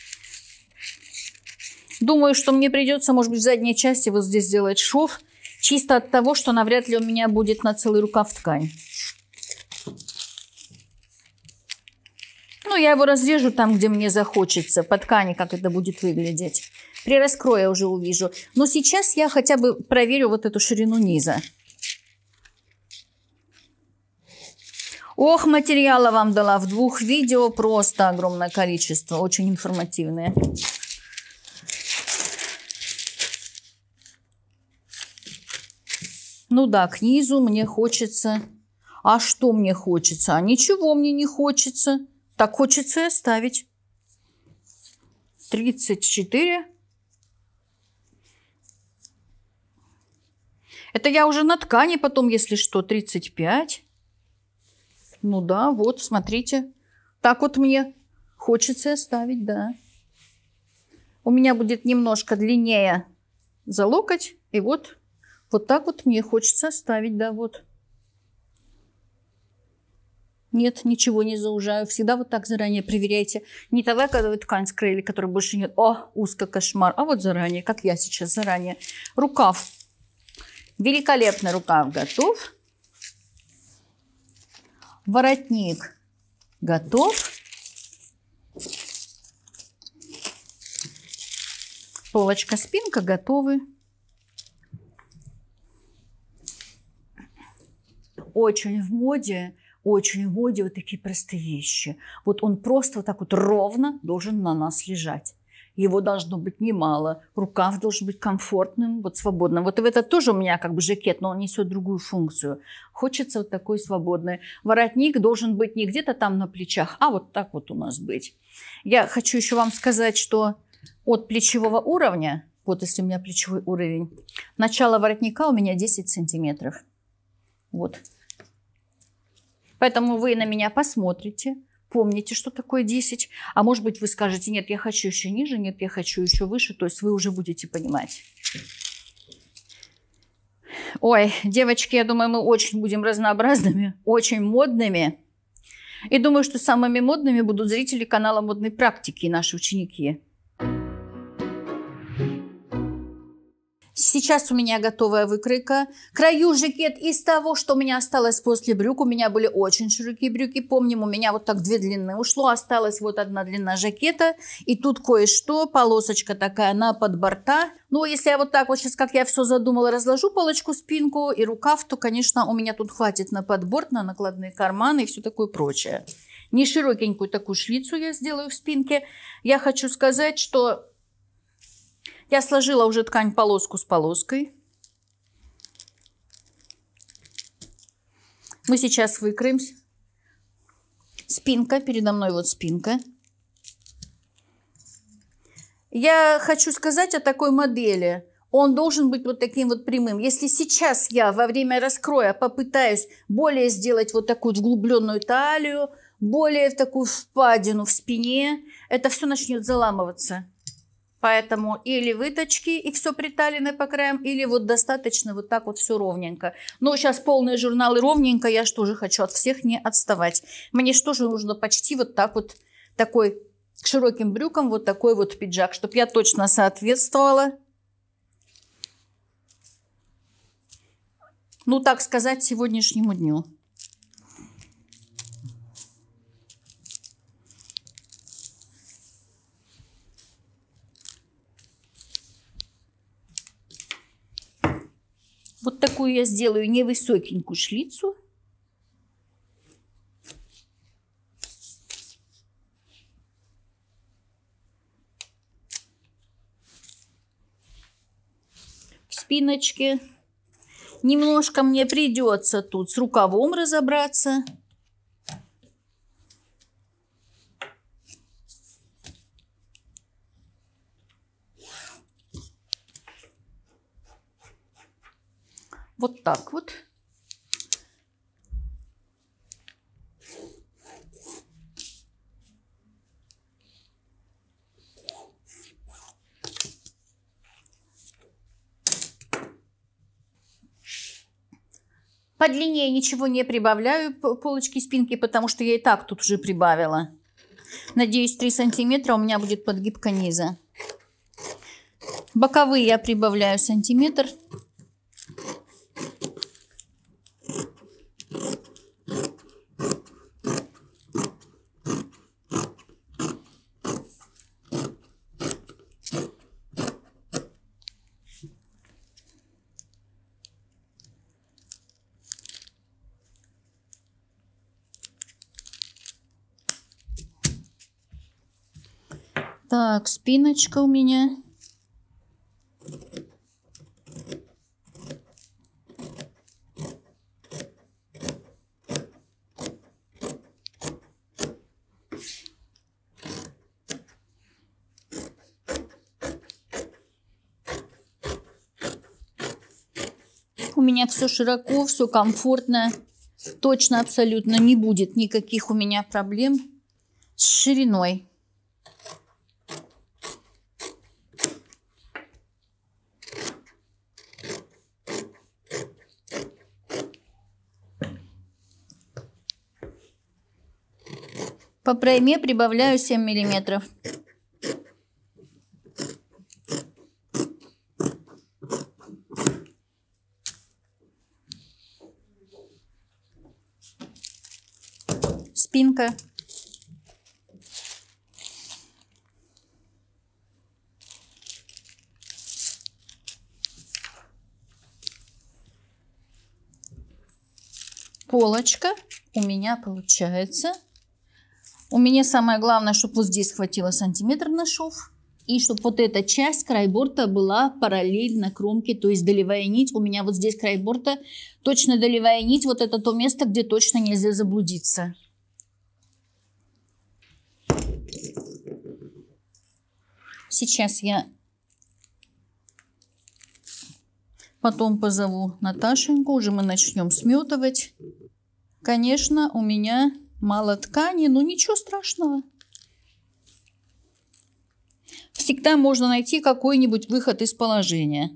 Думаю, что мне придется, может быть, в задней части вот здесь сделать шов, чисто от того, что навряд ли у меня будет на целый рукав ткань. Ну, я его разрежу там, где мне захочется, по ткани, как это будет выглядеть. При раскрое уже увижу. Но сейчас я хотя бы проверю вот эту ширину низа. Ох, материала вам дала в 2 видео, просто огромное количество, очень информативные. Ну да, к низу мне хочется. А что мне хочется? А ничего мне не хочется. Так хочется и оставить. 34. Это я уже на ткани потом, если что, 35. Ну да, вот, смотрите. Так вот мне хочется оставить, да. У меня будет немножко длиннее за локоть. И вот так вот мне хочется оставить, да, вот. Нет, ничего не заужаю. Всегда вот так заранее проверяйте. Не тогда, когда вы ткань скрыли, которой больше нет. О, узко, кошмар. А вот заранее, как я сейчас заранее. Рукав. Великолепный рукав готов. Воротник готов. Полочка, спинка готовы. Очень в моде вот такие простые вещи. Вот он просто вот так вот ровно должен на нас лежать. Его должно быть немало. Рукав должен быть комфортным, вот свободным. Вот это тоже у меня как бы жакет, но он несет другую функцию. Хочется вот такой свободный. Воротник должен быть не где-то там на плечах, а вот так вот у нас быть. Я хочу еще вам сказать, что от плечевого уровня, вот если у меня плечевой уровень, начало воротника у меня 10 сантиметров. Вот. Поэтому вы на меня посмотрите, помните, что такое 10. А может быть, вы скажете, нет, я хочу еще ниже, нет, я хочу еще выше. То есть вы уже будете понимать. Ой, девочки, я думаю, мы очень будем разнообразными, очень модными. И думаю, что самыми модными будут зрители канала «Модной практики» и наши ученики. Сейчас у меня готовая выкройка. Крою жакет из того, что у меня осталось после брюк. У меня были очень широкие брюки. Помним, у меня вот так 2 длины ушло. Осталась вот 1 длина жакета. И тут кое-что, полосочка такая на подборта. Ну, если я вот так вот сейчас, как я все задумала, разложу полочку, спинку и рукав, то, конечно, у меня тут хватит на подборт, на накладные карманы и все такое прочее. Не широкенькую такую шлицу я сделаю в спинке. Я хочу сказать, что я сложила уже ткань полоску с полоской. Мы сейчас выкроем. Спинка, передо мной вот спинка. Я хочу сказать о такой модели. Он должен быть вот таким вот прямым. Если сейчас я во время раскроя попытаюсь более сделать вот такую углубленную талию, более в такую впадину в спине, это все начнет заламываться. Поэтому или выточки и все приталены по краям, или вот достаточно вот так вот все ровненько. Но сейчас полные журналы ровненько, я же тоже хочу от всех не отставать. Мне же тоже нужно почти вот так вот, такой к широким брюкам, вот такой вот пиджак, чтобы я точно соответствовала. Ну, так сказать, сегодняшнему дню. Вот такую я сделаю невысокенькую шлицу. В спиночке. Немножко мне придется тут с рукавом разобраться. Вот так вот. По длине ничего не прибавляю полочки спинки, потому что я и так тут уже прибавила. Надеюсь, 3 сантиметра у меня будет подгибка низа. Боковые я прибавляю сантиметр. Так, спиночка у меня. У меня все широко, все комфортно. Точно, абсолютно не будет никаких у меня проблем с шириной. По пройме прибавляю 7 миллиметров. Спинка. Полочка у меня получается. У меня самое главное, чтобы вот здесь хватило сантиметр на шов. И чтобы вот эта часть, край борта, была параллельно кромке, то есть долевая нить. У меня вот здесь край борта, точно долевая нить. Вот это то место, где точно нельзя заблудиться. Сейчас я потом позову Наташеньку, уже мы начнем сметывать. Конечно, у меня мало ткани, но ничего страшного. Всегда можно найти какой-нибудь выход из положения.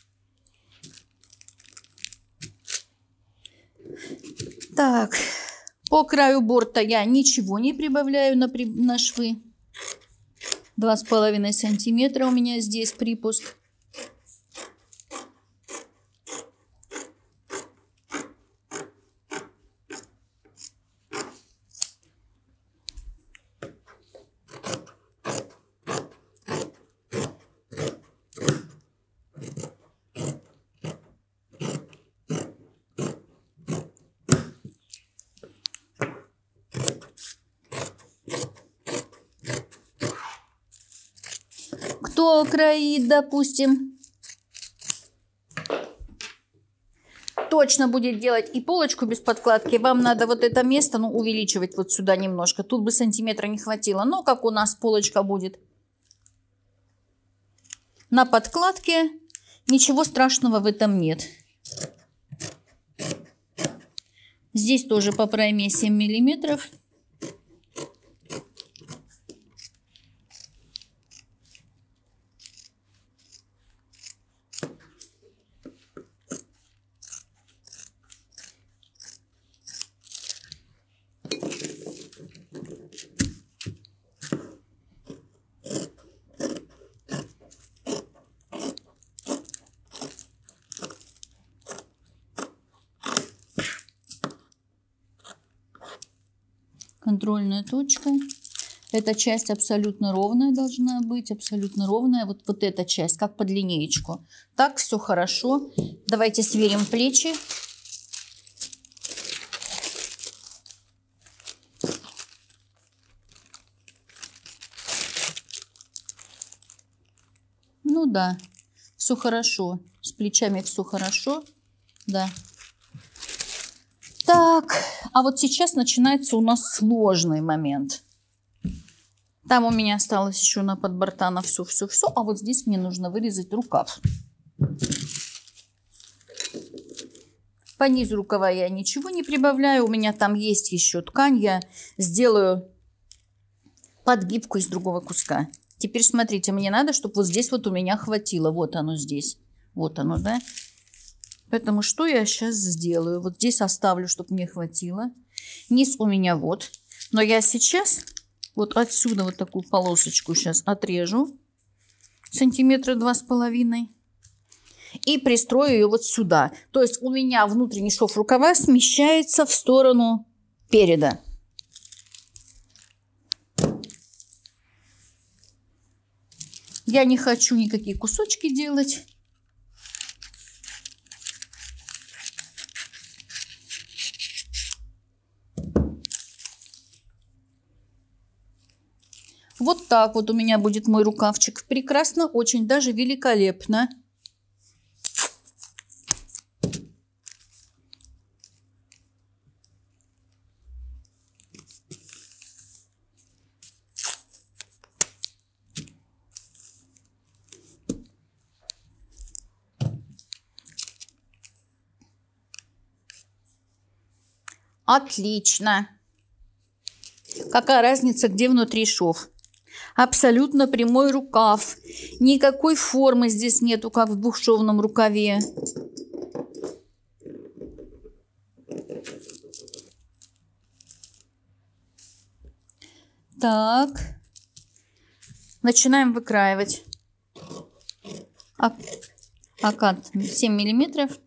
Так, по краю борта я ничего не прибавляю на швы. 2,5 сантиметра у меня здесь припуск. Кто кроит, допустим, точно будет делать и полочку без подкладки, вам надо вот это место, ну, увеличивать вот сюда немножко. Тут бы сантиметра не хватило, но как у нас полочка будет на подкладке, ничего страшного в этом нет. Здесь тоже по пройме 7 миллиметров. Контрольная точка. Эта часть абсолютно ровная должна быть, абсолютно ровная. Вот эта часть, как под линеечку. Так, все хорошо. Давайте сверим плечи. Ну да, все хорошо. С плечами все хорошо. Да. Так, а вот сейчас начинается у нас сложный момент. Там у меня осталось еще на подборта на все-все-все, а вот здесь мне нужно вырезать рукав. По низу рукава я ничего не прибавляю, у меня там есть еще ткань, я сделаю подгибку из другого куска. Теперь смотрите, мне надо, чтобы вот здесь вот у меня хватило, вот оно здесь, вот оно, да? Поэтому что я сейчас сделаю? Вот здесь оставлю, чтобы мне хватило. Низ у меня вот. Но я сейчас вот отсюда вот такую полосочку сейчас отрежу. Сантиметра 2,5. И пристрою ее вот сюда. То есть у меня внутренний шов рукава смещается в сторону переда. Я не хочу никакие кусочки делать. Вот так вот у меня будет мой рукавчик. Прекрасно, очень даже великолепно. Отлично. Какая разница, где внутри шов? Абсолютно прямой рукав. Никакой формы здесь нету, как в двухшовном рукаве. Так. Начинаем выкраивать. Окат 7 миллиметров.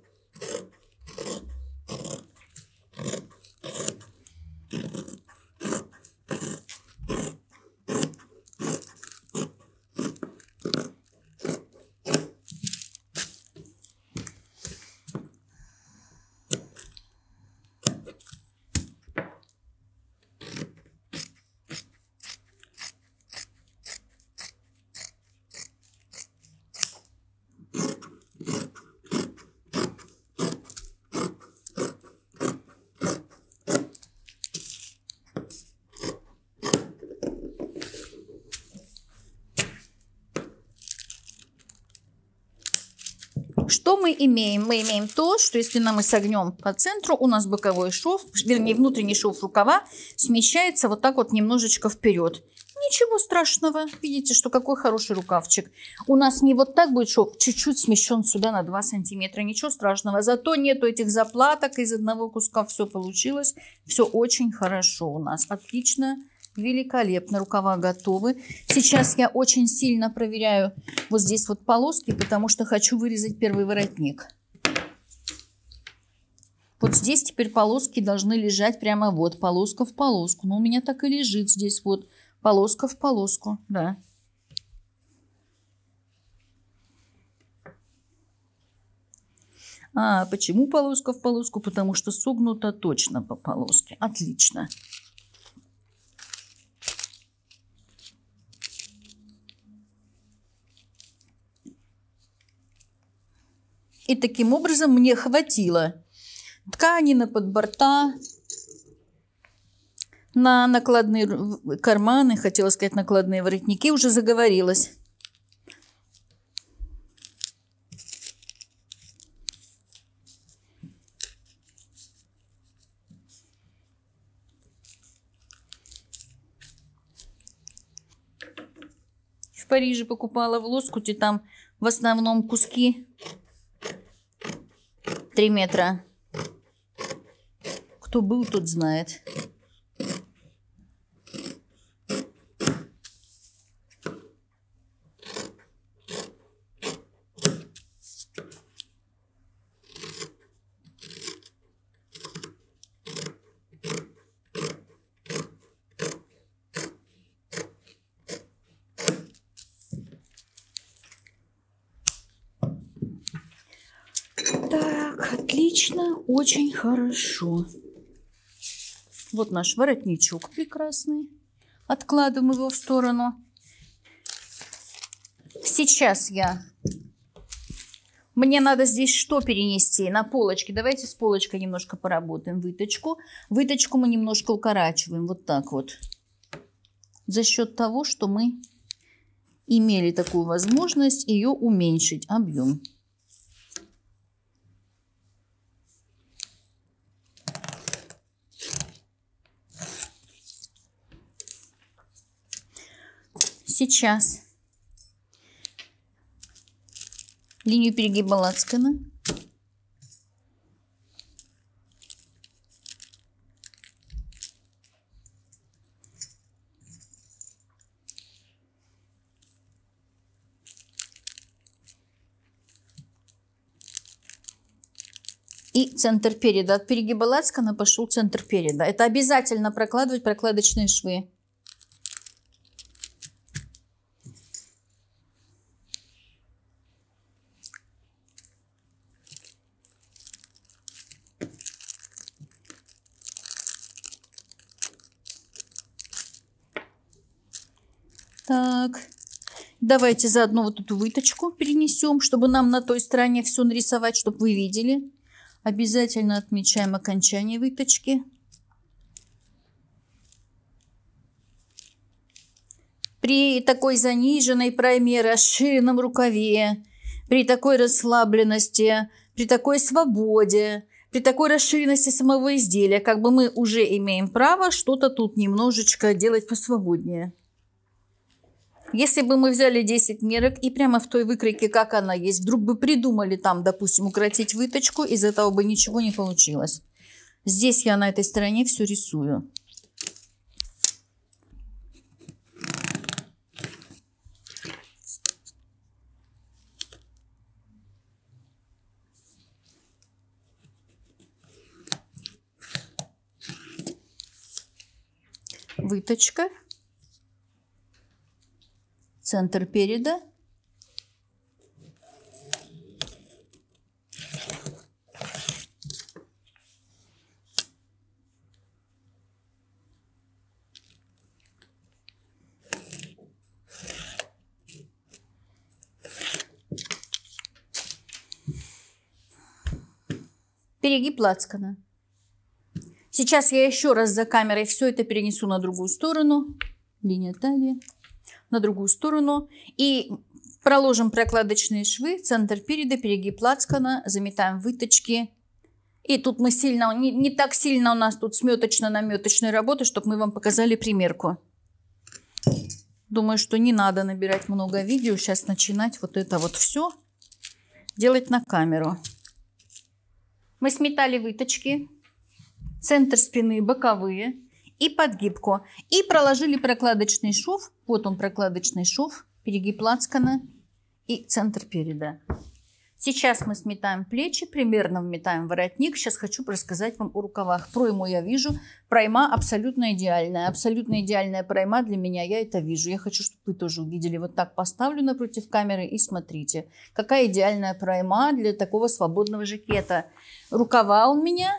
Что мы имеем? Мы имеем то, что если мы согнем по центру, у нас боковой шов, вернее внутренний шов рукава смещается вот так вот немножечко вперед. Ничего страшного. Видите, что какой хороший рукавчик. У нас не вот так будет шов, чуть-чуть смещен сюда на 2 сантиметра. Ничего страшного. Зато нету этих заплаток. Из одного куска все получилось. Все очень хорошо у нас. Отлично. Великолепно. Рукава готовы. Сейчас я очень сильно проверяю вот здесь вот полоски, потому что хочу вырезать первый воротник. Вот здесь теперь полоски должны лежать прямо вот, полоска в полоску. Но у меня так и лежит здесь вот. Полоска в полоску, да. А почему полоска в полоску? Потому что согнуто точно по полоске. Отлично. И таким образом мне хватило ткани на подборта, на накладные карманы, хотела сказать накладные воротники, уже заговорилась. В Париже покупала в Лоскуте, там в основном куски 3 метра. Кто был, тот знает. Так, отлично, очень хорошо. Вот наш воротничок прекрасный. Откладываем его в сторону. Сейчас мне надо здесь что перенести? На полочке. Давайте с полочкой немножко поработаем. Выточку. Выточку мы немножко укорачиваем. Вот так вот. За счет того, что мы имели такую возможность ее уменьшить. Объем. Сейчас линию перегиба лацкана и центр переда. От перегиба лацкана пошел центр переда. Это обязательно прокладывать прокладочные швы. Так, давайте заодно вот эту выточку перенесем, чтобы нам на той стороне все нарисовать, чтобы вы видели. Обязательно отмечаем окончание выточки. При такой заниженной пройме, расширенном рукаве, при такой расслабленности, при такой свободе, при такой расширенности самого изделия, как бы мы уже имеем право что-то тут немножечко делать посвободнее. Если бы мы взяли 10 мерок и прямо в той выкройке, как она есть, вдруг бы придумали там, допустим, укоротить выточку, из этого бы ничего не получилось. Здесь я на этой стороне все рисую. выточка, центр переда. Перегиб лацкана. Сейчас я еще раз за камерой все это перенесу на другую сторону. Линия талии. На другую сторону. И проложим прокладочные швы. Центр переда, перегиб лацкана. Заметаем выточки. И тут мы сильно, не так сильно у нас тут сметочно-наметочной работы, чтобы мы вам показали примерку. Думаю, что не надо набирать много видео. Сейчас начинать вот это вот все делать на камеру. Мы сметали выточки, центр спины, боковые и подгибку. И проложили прокладочный шов. Вот он, прокладочный шов, перегиб лацкана и центр переда. Сейчас мы сметаем плечи, примерно вметаем воротник. Сейчас хочу рассказать вам о рукавах. Пройму я вижу. Пройма абсолютно идеальная. Абсолютно идеальная пройма для меня. Я это вижу. Я хочу, чтобы вы тоже увидели. Вот так поставлю напротив камеры и смотрите. Какая идеальная пройма для такого свободного жакета. Рукава у меня.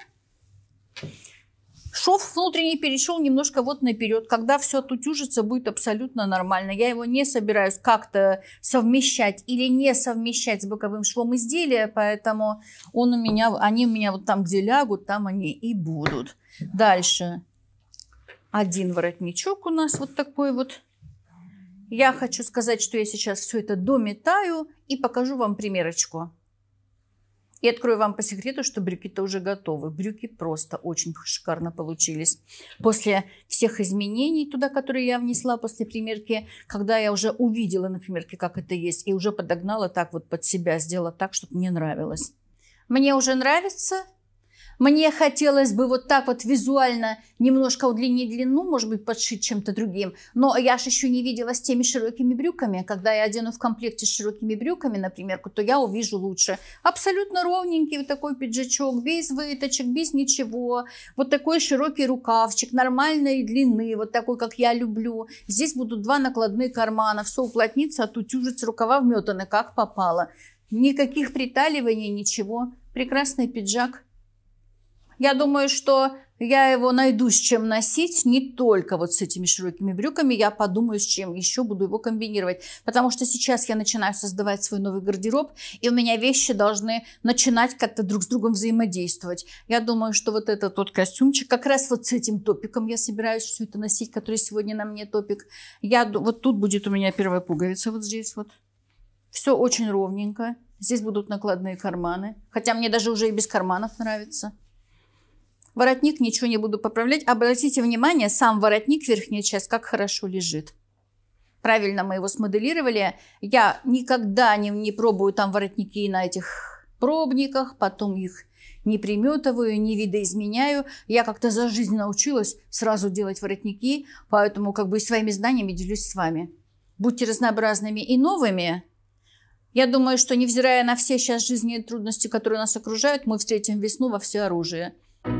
Шов внутренний перешел немножко вот наперед. Когда все отутюжится, будет абсолютно нормально. Я его не собираюсь как-то совмещать или не совмещать с боковым швом изделия, поэтому они у меня вот там, где лягут, там они и будут. Дальше один воротничок у нас вот такой вот. Я хочу сказать, что я сейчас все это дометаю и покажу вам примерочку. И открою вам по секрету, что брюки-то уже готовы. Брюки просто очень шикарно получились. После всех изменений туда, которые я внесла после примерки, когда я уже увидела на примерке, как это есть, и уже подогнала так вот под себя, сделала так, чтобы мне нравилось. Мне уже нравится. Мне хотелось бы вот так вот визуально немножко удлинить длину, может быть, подшить чем-то другим. Но я же еще не видела с теми широкими брюками. Когда я одену в комплекте с широкими брюками, например, то я увижу лучше. Абсолютно ровненький вот такой пиджачок, без выточек, без ничего. Вот такой широкий рукавчик, нормальной длины, вот такой, как я люблю. Здесь будут два накладных кармана. Все уплотнится, отутюжится, рукава вметаны, как попало. Никаких приталиваний, ничего. Прекрасный пиджак. Я думаю, что я его найду с чем носить, не только вот с этими широкими брюками, я подумаю, с чем еще буду его комбинировать. Потому что сейчас я начинаю создавать свой новый гардероб, и у меня вещи должны начинать как-то друг с другом взаимодействовать. Я думаю, что вот этот вот костюмчик, как раз вот с этим топиком я собираюсь все это носить, который сегодня на мне топик. Вот тут будет у меня первая пуговица, вот здесь вот. Все очень ровненько. Здесь будут накладные карманы, хотя мне даже уже и без карманов нравится. Воротник, ничего не буду поправлять. Обратите внимание, сам воротник, верхняя часть, как хорошо лежит. Правильно мы его смоделировали. Я никогда не пробую там воротники на этих пробниках, потом их не приметываю, не видоизменяю. Я как-то за жизнь научилась сразу делать воротники, поэтому как бы и своими знаниями делюсь с вами. Будьте разнообразными и новыми. Я думаю, что невзирая на все сейчас жизненные трудности, которые нас окружают, мы встретим весну во всеоружие.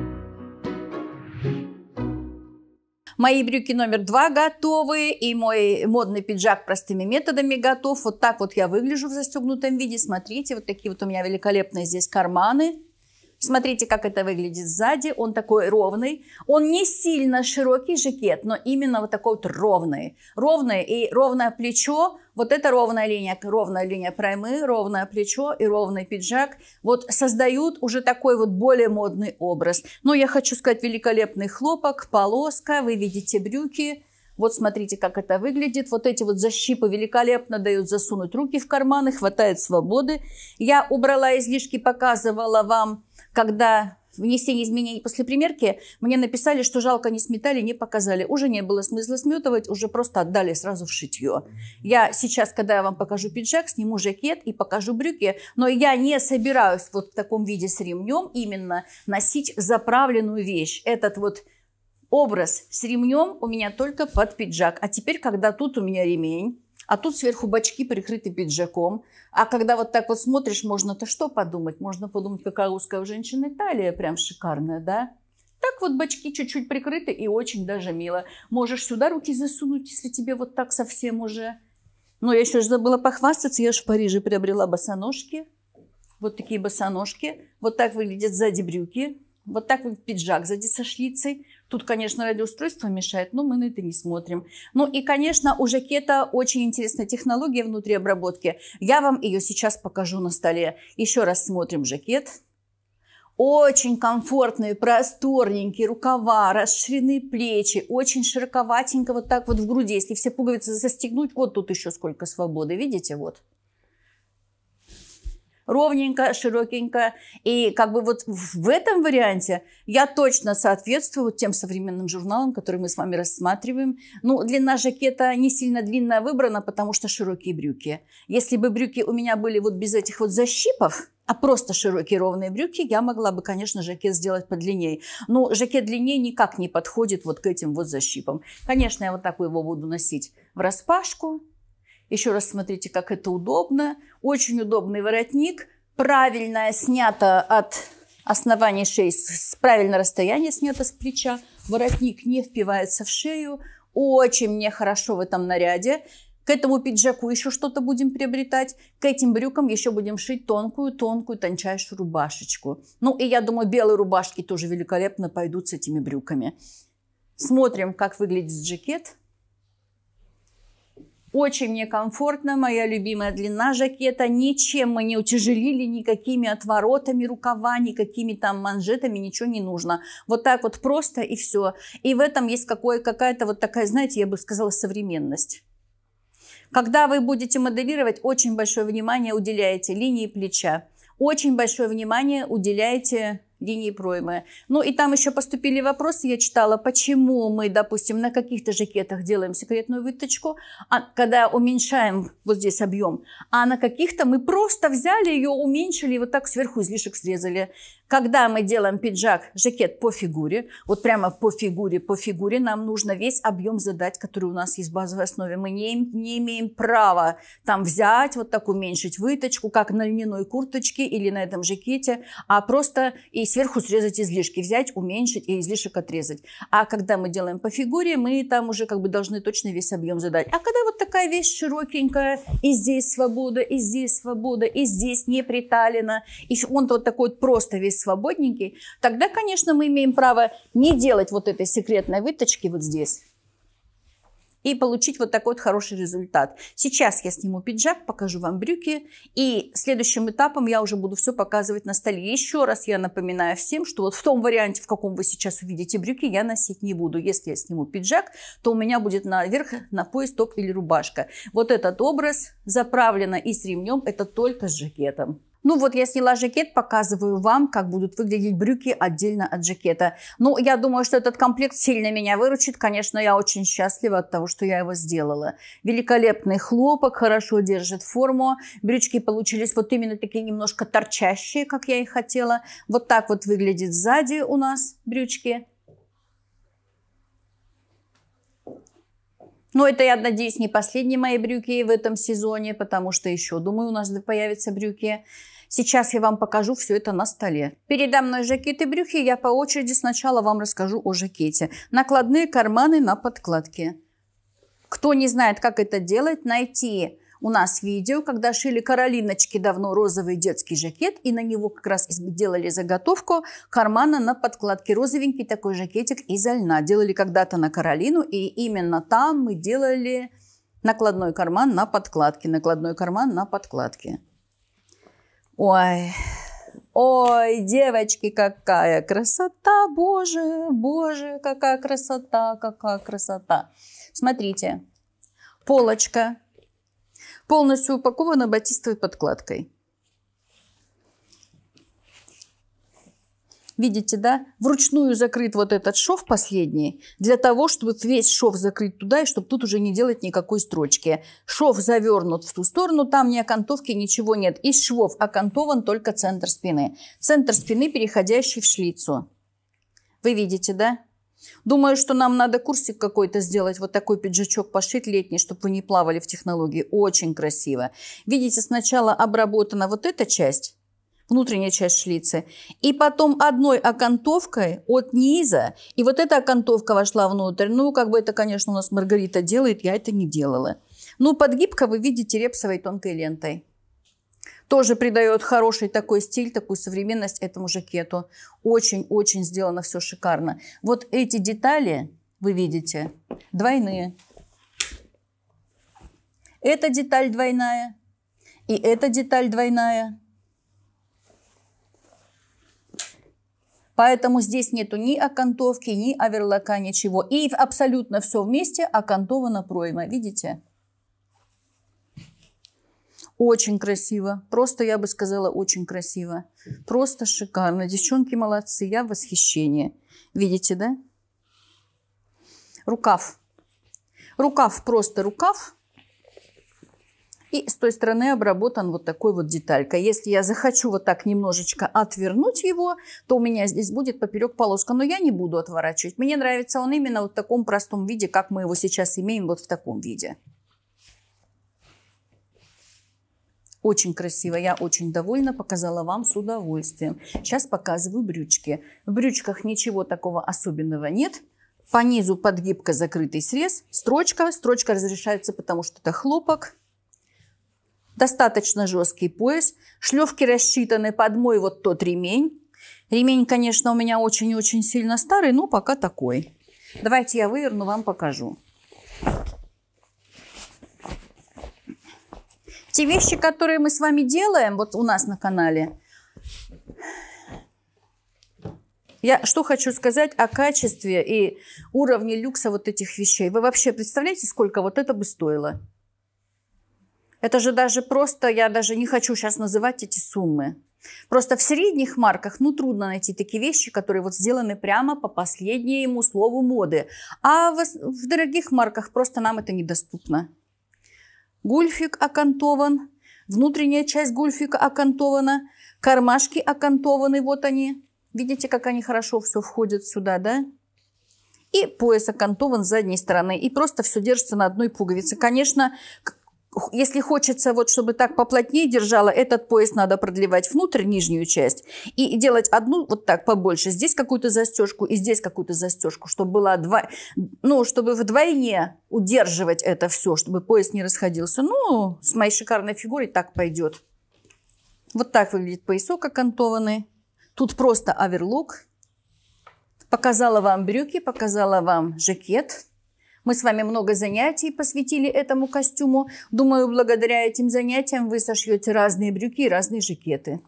Мои брюки номер 2 готовы, и мой модный пиджак простыми методами готов. Вот так вот я выгляжу в застегнутом виде. Смотрите, вот такие вот у меня великолепные здесь карманы. Смотрите, как это выглядит сзади. Он такой ровный. Он не сильно широкий жакет, но именно вот такой вот ровный. Ровный и ровное плечо. Вот это ровная линия проймы, ровное плечо и ровный пиджак. Вот создают уже такой вот более модный образ. Но я хочу сказать, великолепный хлопок, полоска. Вы видите брюки. Вот смотрите, как это выглядит. Вот эти вот защипы великолепно дают засунуть руки в карманы. Хватает свободы. Я убрала излишки, показывала вам, когда внесение изменений после примерки, мне написали, что жалко, не сметали, не показали. Уже не было смысла сметывать, уже просто отдали сразу в шитье. Я сейчас, когда я вам покажу пиджак, сниму жакет и покажу брюки, но я не собираюсь вот в таком виде с ремнем именно носить заправленную вещь. Этот вот образ с ремнем у меня только под пиджак. А теперь, когда тут у меня ремень, а тут сверху бачки прикрыты пиджаком. А когда вот так вот смотришь, можно-то что подумать? Можно подумать, какая узкая у женщины талия, прям шикарная, да? Так так вот бочки чуть-чуть прикрыты и очень даже мило. Можешь сюда руки засунуть, если тебе вот так совсем уже. Но я еще забыла похвастаться, я же в Париже приобрела босоножки. Вот такие босоножки. Вот так выглядят сзади брюки. Вот так вот пиджак сзади со шлицей. Тут, конечно, радиоустройство мешает, но мы на это не смотрим. Ну и, конечно, у жакета очень интересная технология внутри обработки. Я вам ее сейчас покажу на столе. Еще раз смотрим жакет. Очень комфортные, просторненькие рукава, расширенные плечи, очень широковатенько вот так вот в груди. Если все пуговицы застегнуть, вот тут еще сколько свободы, видите, вот. Ровненько, широкенько. И как бы вот в этом варианте я точно соответствую вот тем современным журналам, которые мы с вами рассматриваем. Ну, длина жакета не сильно длинная выбрана, потому что широкие брюки. Если бы брюки у меня были вот без этих вот защипов, а просто широкие ровные брюки, я могла бы, конечно, жакет сделать подлиннее. Но жакет длиннее никак не подходит вот к этим вот защипам. Конечно, я вот так его буду носить враспашку. Еще раз смотрите, как это удобно. Очень удобный воротник. Правильно снято от основания шеи, правильное расстояние снято с плеча. Воротник не впивается в шею. Очень мне хорошо в этом наряде. К этому пиджаку еще что-то будем приобретать. К этим брюкам еще будем шить тонкую-тонкую, тончайшую рубашечку. Ну и я думаю, белые рубашки тоже великолепно пойдут с этими брюками. Смотрим, как выглядит жакет. Очень мне комфортно, моя любимая длина жакета. Ничем мы не утяжелили, никакими отворотами рукава, никакими там манжетами, ничего не нужно. Вот так вот просто и все. И в этом есть какая-то вот такая, знаете, я бы сказала, современность. Когда вы будете моделировать, очень большое внимание уделяете линии плеча. Очень большое внимание уделяете линии проймы. Ну и там еще поступили вопросы, я читала, почему мы, допустим, на каких-то жакетах делаем секретную выточку, когда уменьшаем вот здесь объем, а на каких-то мы просто взяли ее, уменьшили и вот так сверху излишек срезали. Когда мы делаем пиджак, жакет по фигуре, вот прямо по фигуре, нам нужно весь объем задать, который у нас есть в базовой основе. Мы не имеем права там взять, вот так уменьшить выточку, как на льняной курточке или на этом жакете, а просто и сверху срезать излишки, взять, уменьшить и излишек отрезать. А когда мы делаем по фигуре, мы там уже как бы должны точно весь объем задать. А когда вот такая вещь широкенькая, и здесь свобода, и здесь свобода, и здесь не приталено, и он вот такой вот просто весь свободненький, тогда, конечно, мы имеем право не делать вот этой секретной выточки вот здесь и получить вот такой вот хороший результат. Сейчас я сниму пиджак, покажу вам брюки, и следующим этапом я уже буду все показывать на столе. Еще раз я напоминаю всем, что вот в том варианте, в каком вы сейчас увидите брюки, я носить не буду. Если я сниму пиджак, то у меня будет наверх на пояс топ или рубашка. Вот этот образ заправлено и с ремнем, это только с жакетом. Ну вот я сняла жакет, показываю вам, как будут выглядеть брюки отдельно от жакета. Ну, я думаю, что этот комплект сильно меня выручит. Конечно, я очень счастлива от того, что я его сделала. Великолепный хлопок, хорошо держит форму. Брючки получились вот именно такие немножко торчащие, как я и хотела. Вот так вот выглядит сзади у нас брючки. Но это, я надеюсь, не последние мои брюки в этом сезоне, потому что еще, думаю, у нас появятся брюки. Сейчас я вам покажу все это на столе. Передо мной жакет и брюки. Я по очереди сначала вам расскажу о жакете. Накладные карманы на подкладке. Кто не знает, как это делать, найти у нас видео, когда шили Каролиночки давно розовый детский жакет, и на него как раз делали заготовку кармана на подкладке. Розовенький такой жакетик изо льна. Делали когда-то на Каролину, и именно там мы делали накладной карман на подкладке. Накладной карман на подкладке. Ой, ой, девочки, какая красота, боже, боже, какая красота, какая красота. Смотрите, полочка. Полностью упакована батистовой подкладкой. Видите, да? Вручную закрыт вот этот шов последний, для того, чтобы весь шов закрыть туда, и чтобы тут уже не делать никакой строчки. Шов завернут в ту сторону, там ни окантовки, ничего нет. Из швов окантован только центр спины. Центр спины, переходящий в шлицу. Вы видите, да? Думаю, что нам надо курсик какой-то сделать, вот такой пиджачок пошить летний, чтобы вы не плавали в технологии. Очень красиво. Видите, сначала обработана вот эта часть. внутренняя часть шлицы. И потом одной окантовкой от низа, и вот эта окантовка вошла внутрь. Ну, как бы это, конечно, у нас Маргарита делает, я это не делала. Ну, подгибка вы видите репсовой тонкой лентой. Тоже придает хороший такой стиль, такую современность этому жакету. Очень-очень сделано все шикарно. Вот эти детали, вы видите, двойные. Эта деталь двойная, и эта деталь двойная. Поэтому здесь нету ни окантовки, ни оверлока, ничего. И абсолютно все вместе окантована пройма. Видите? Очень красиво. Просто, я бы сказала, очень красиво. Просто шикарно. Девчонки молодцы. Я в восхищении. Видите, да? Рукав. Рукав просто рукав. И с той стороны обработан вот такой вот деталькой. Если я захочу вот так немножечко отвернуть его, то у меня здесь будет поперек полоска. Но я не буду отворачивать. Мне нравится он именно вот в таком простом виде, как мы его сейчас имеем, вот в таком виде. Очень красиво. Я очень довольна. Показала вам с удовольствием. Сейчас показываю брючки. В брючках ничего такого особенного нет. По низу подгибка, закрытый срез. Строчка. Строчка разрешается, потому что это хлопок. Достаточно жесткий пояс. Шлевки рассчитаны под мой вот тот ремень. Ремень, конечно, у меня очень-очень сильно старый, но пока такой. Давайте я выверну, вам покажу. Те вещи, которые мы с вами делаем, вот у нас на канале, я что хочу сказать о качестве и уровне люкса вот этих вещей. Вы вообще представляете, сколько вот это бы стоило? Это же даже просто, я даже не хочу сейчас называть эти суммы. Просто в средних марках, ну, трудно найти такие вещи, которые вот сделаны прямо по последнему слову моды. А в дорогих марках просто нам это недоступно. Гульфик окантован, внутренняя часть гульфика окантована, кармашки окантованы, вот они. Видите, как они хорошо все входят сюда, да? И пояс окантован с задней стороны, и просто все держится на одной пуговице. Конечно, если хочется, вот чтобы так поплотнее держала, этот пояс надо продлевать внутрь, нижнюю часть, и делать одну вот так побольше. Здесь какую-то застежку и здесь какую-то застежку, чтобы было чтобы вдвойне удерживать это все, чтобы пояс не расходился. Ну, с моей шикарной фигурой так пойдет. Вот так выглядит поясок окантованный. Тут просто оверлок. Показала вам брюки, показала вам жакет. Мы с вами много занятий посвятили этому костюму. Думаю, благодаря этим занятиям вы сошьете разные брюки и разные жакеты.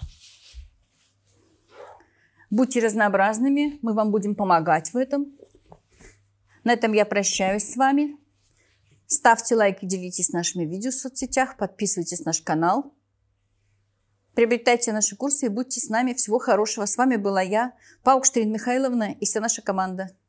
Будьте разнообразными, мы вам будем помогать в этом. На этом я прощаюсь с вами. Ставьте лайки, делитесь нашими видео в соцсетях, подписывайтесь на наш канал. Приобретайте наши курсы и будьте с нами. Всего хорошего. С вами была я, Паукштрин Михайловна, и вся наша команда.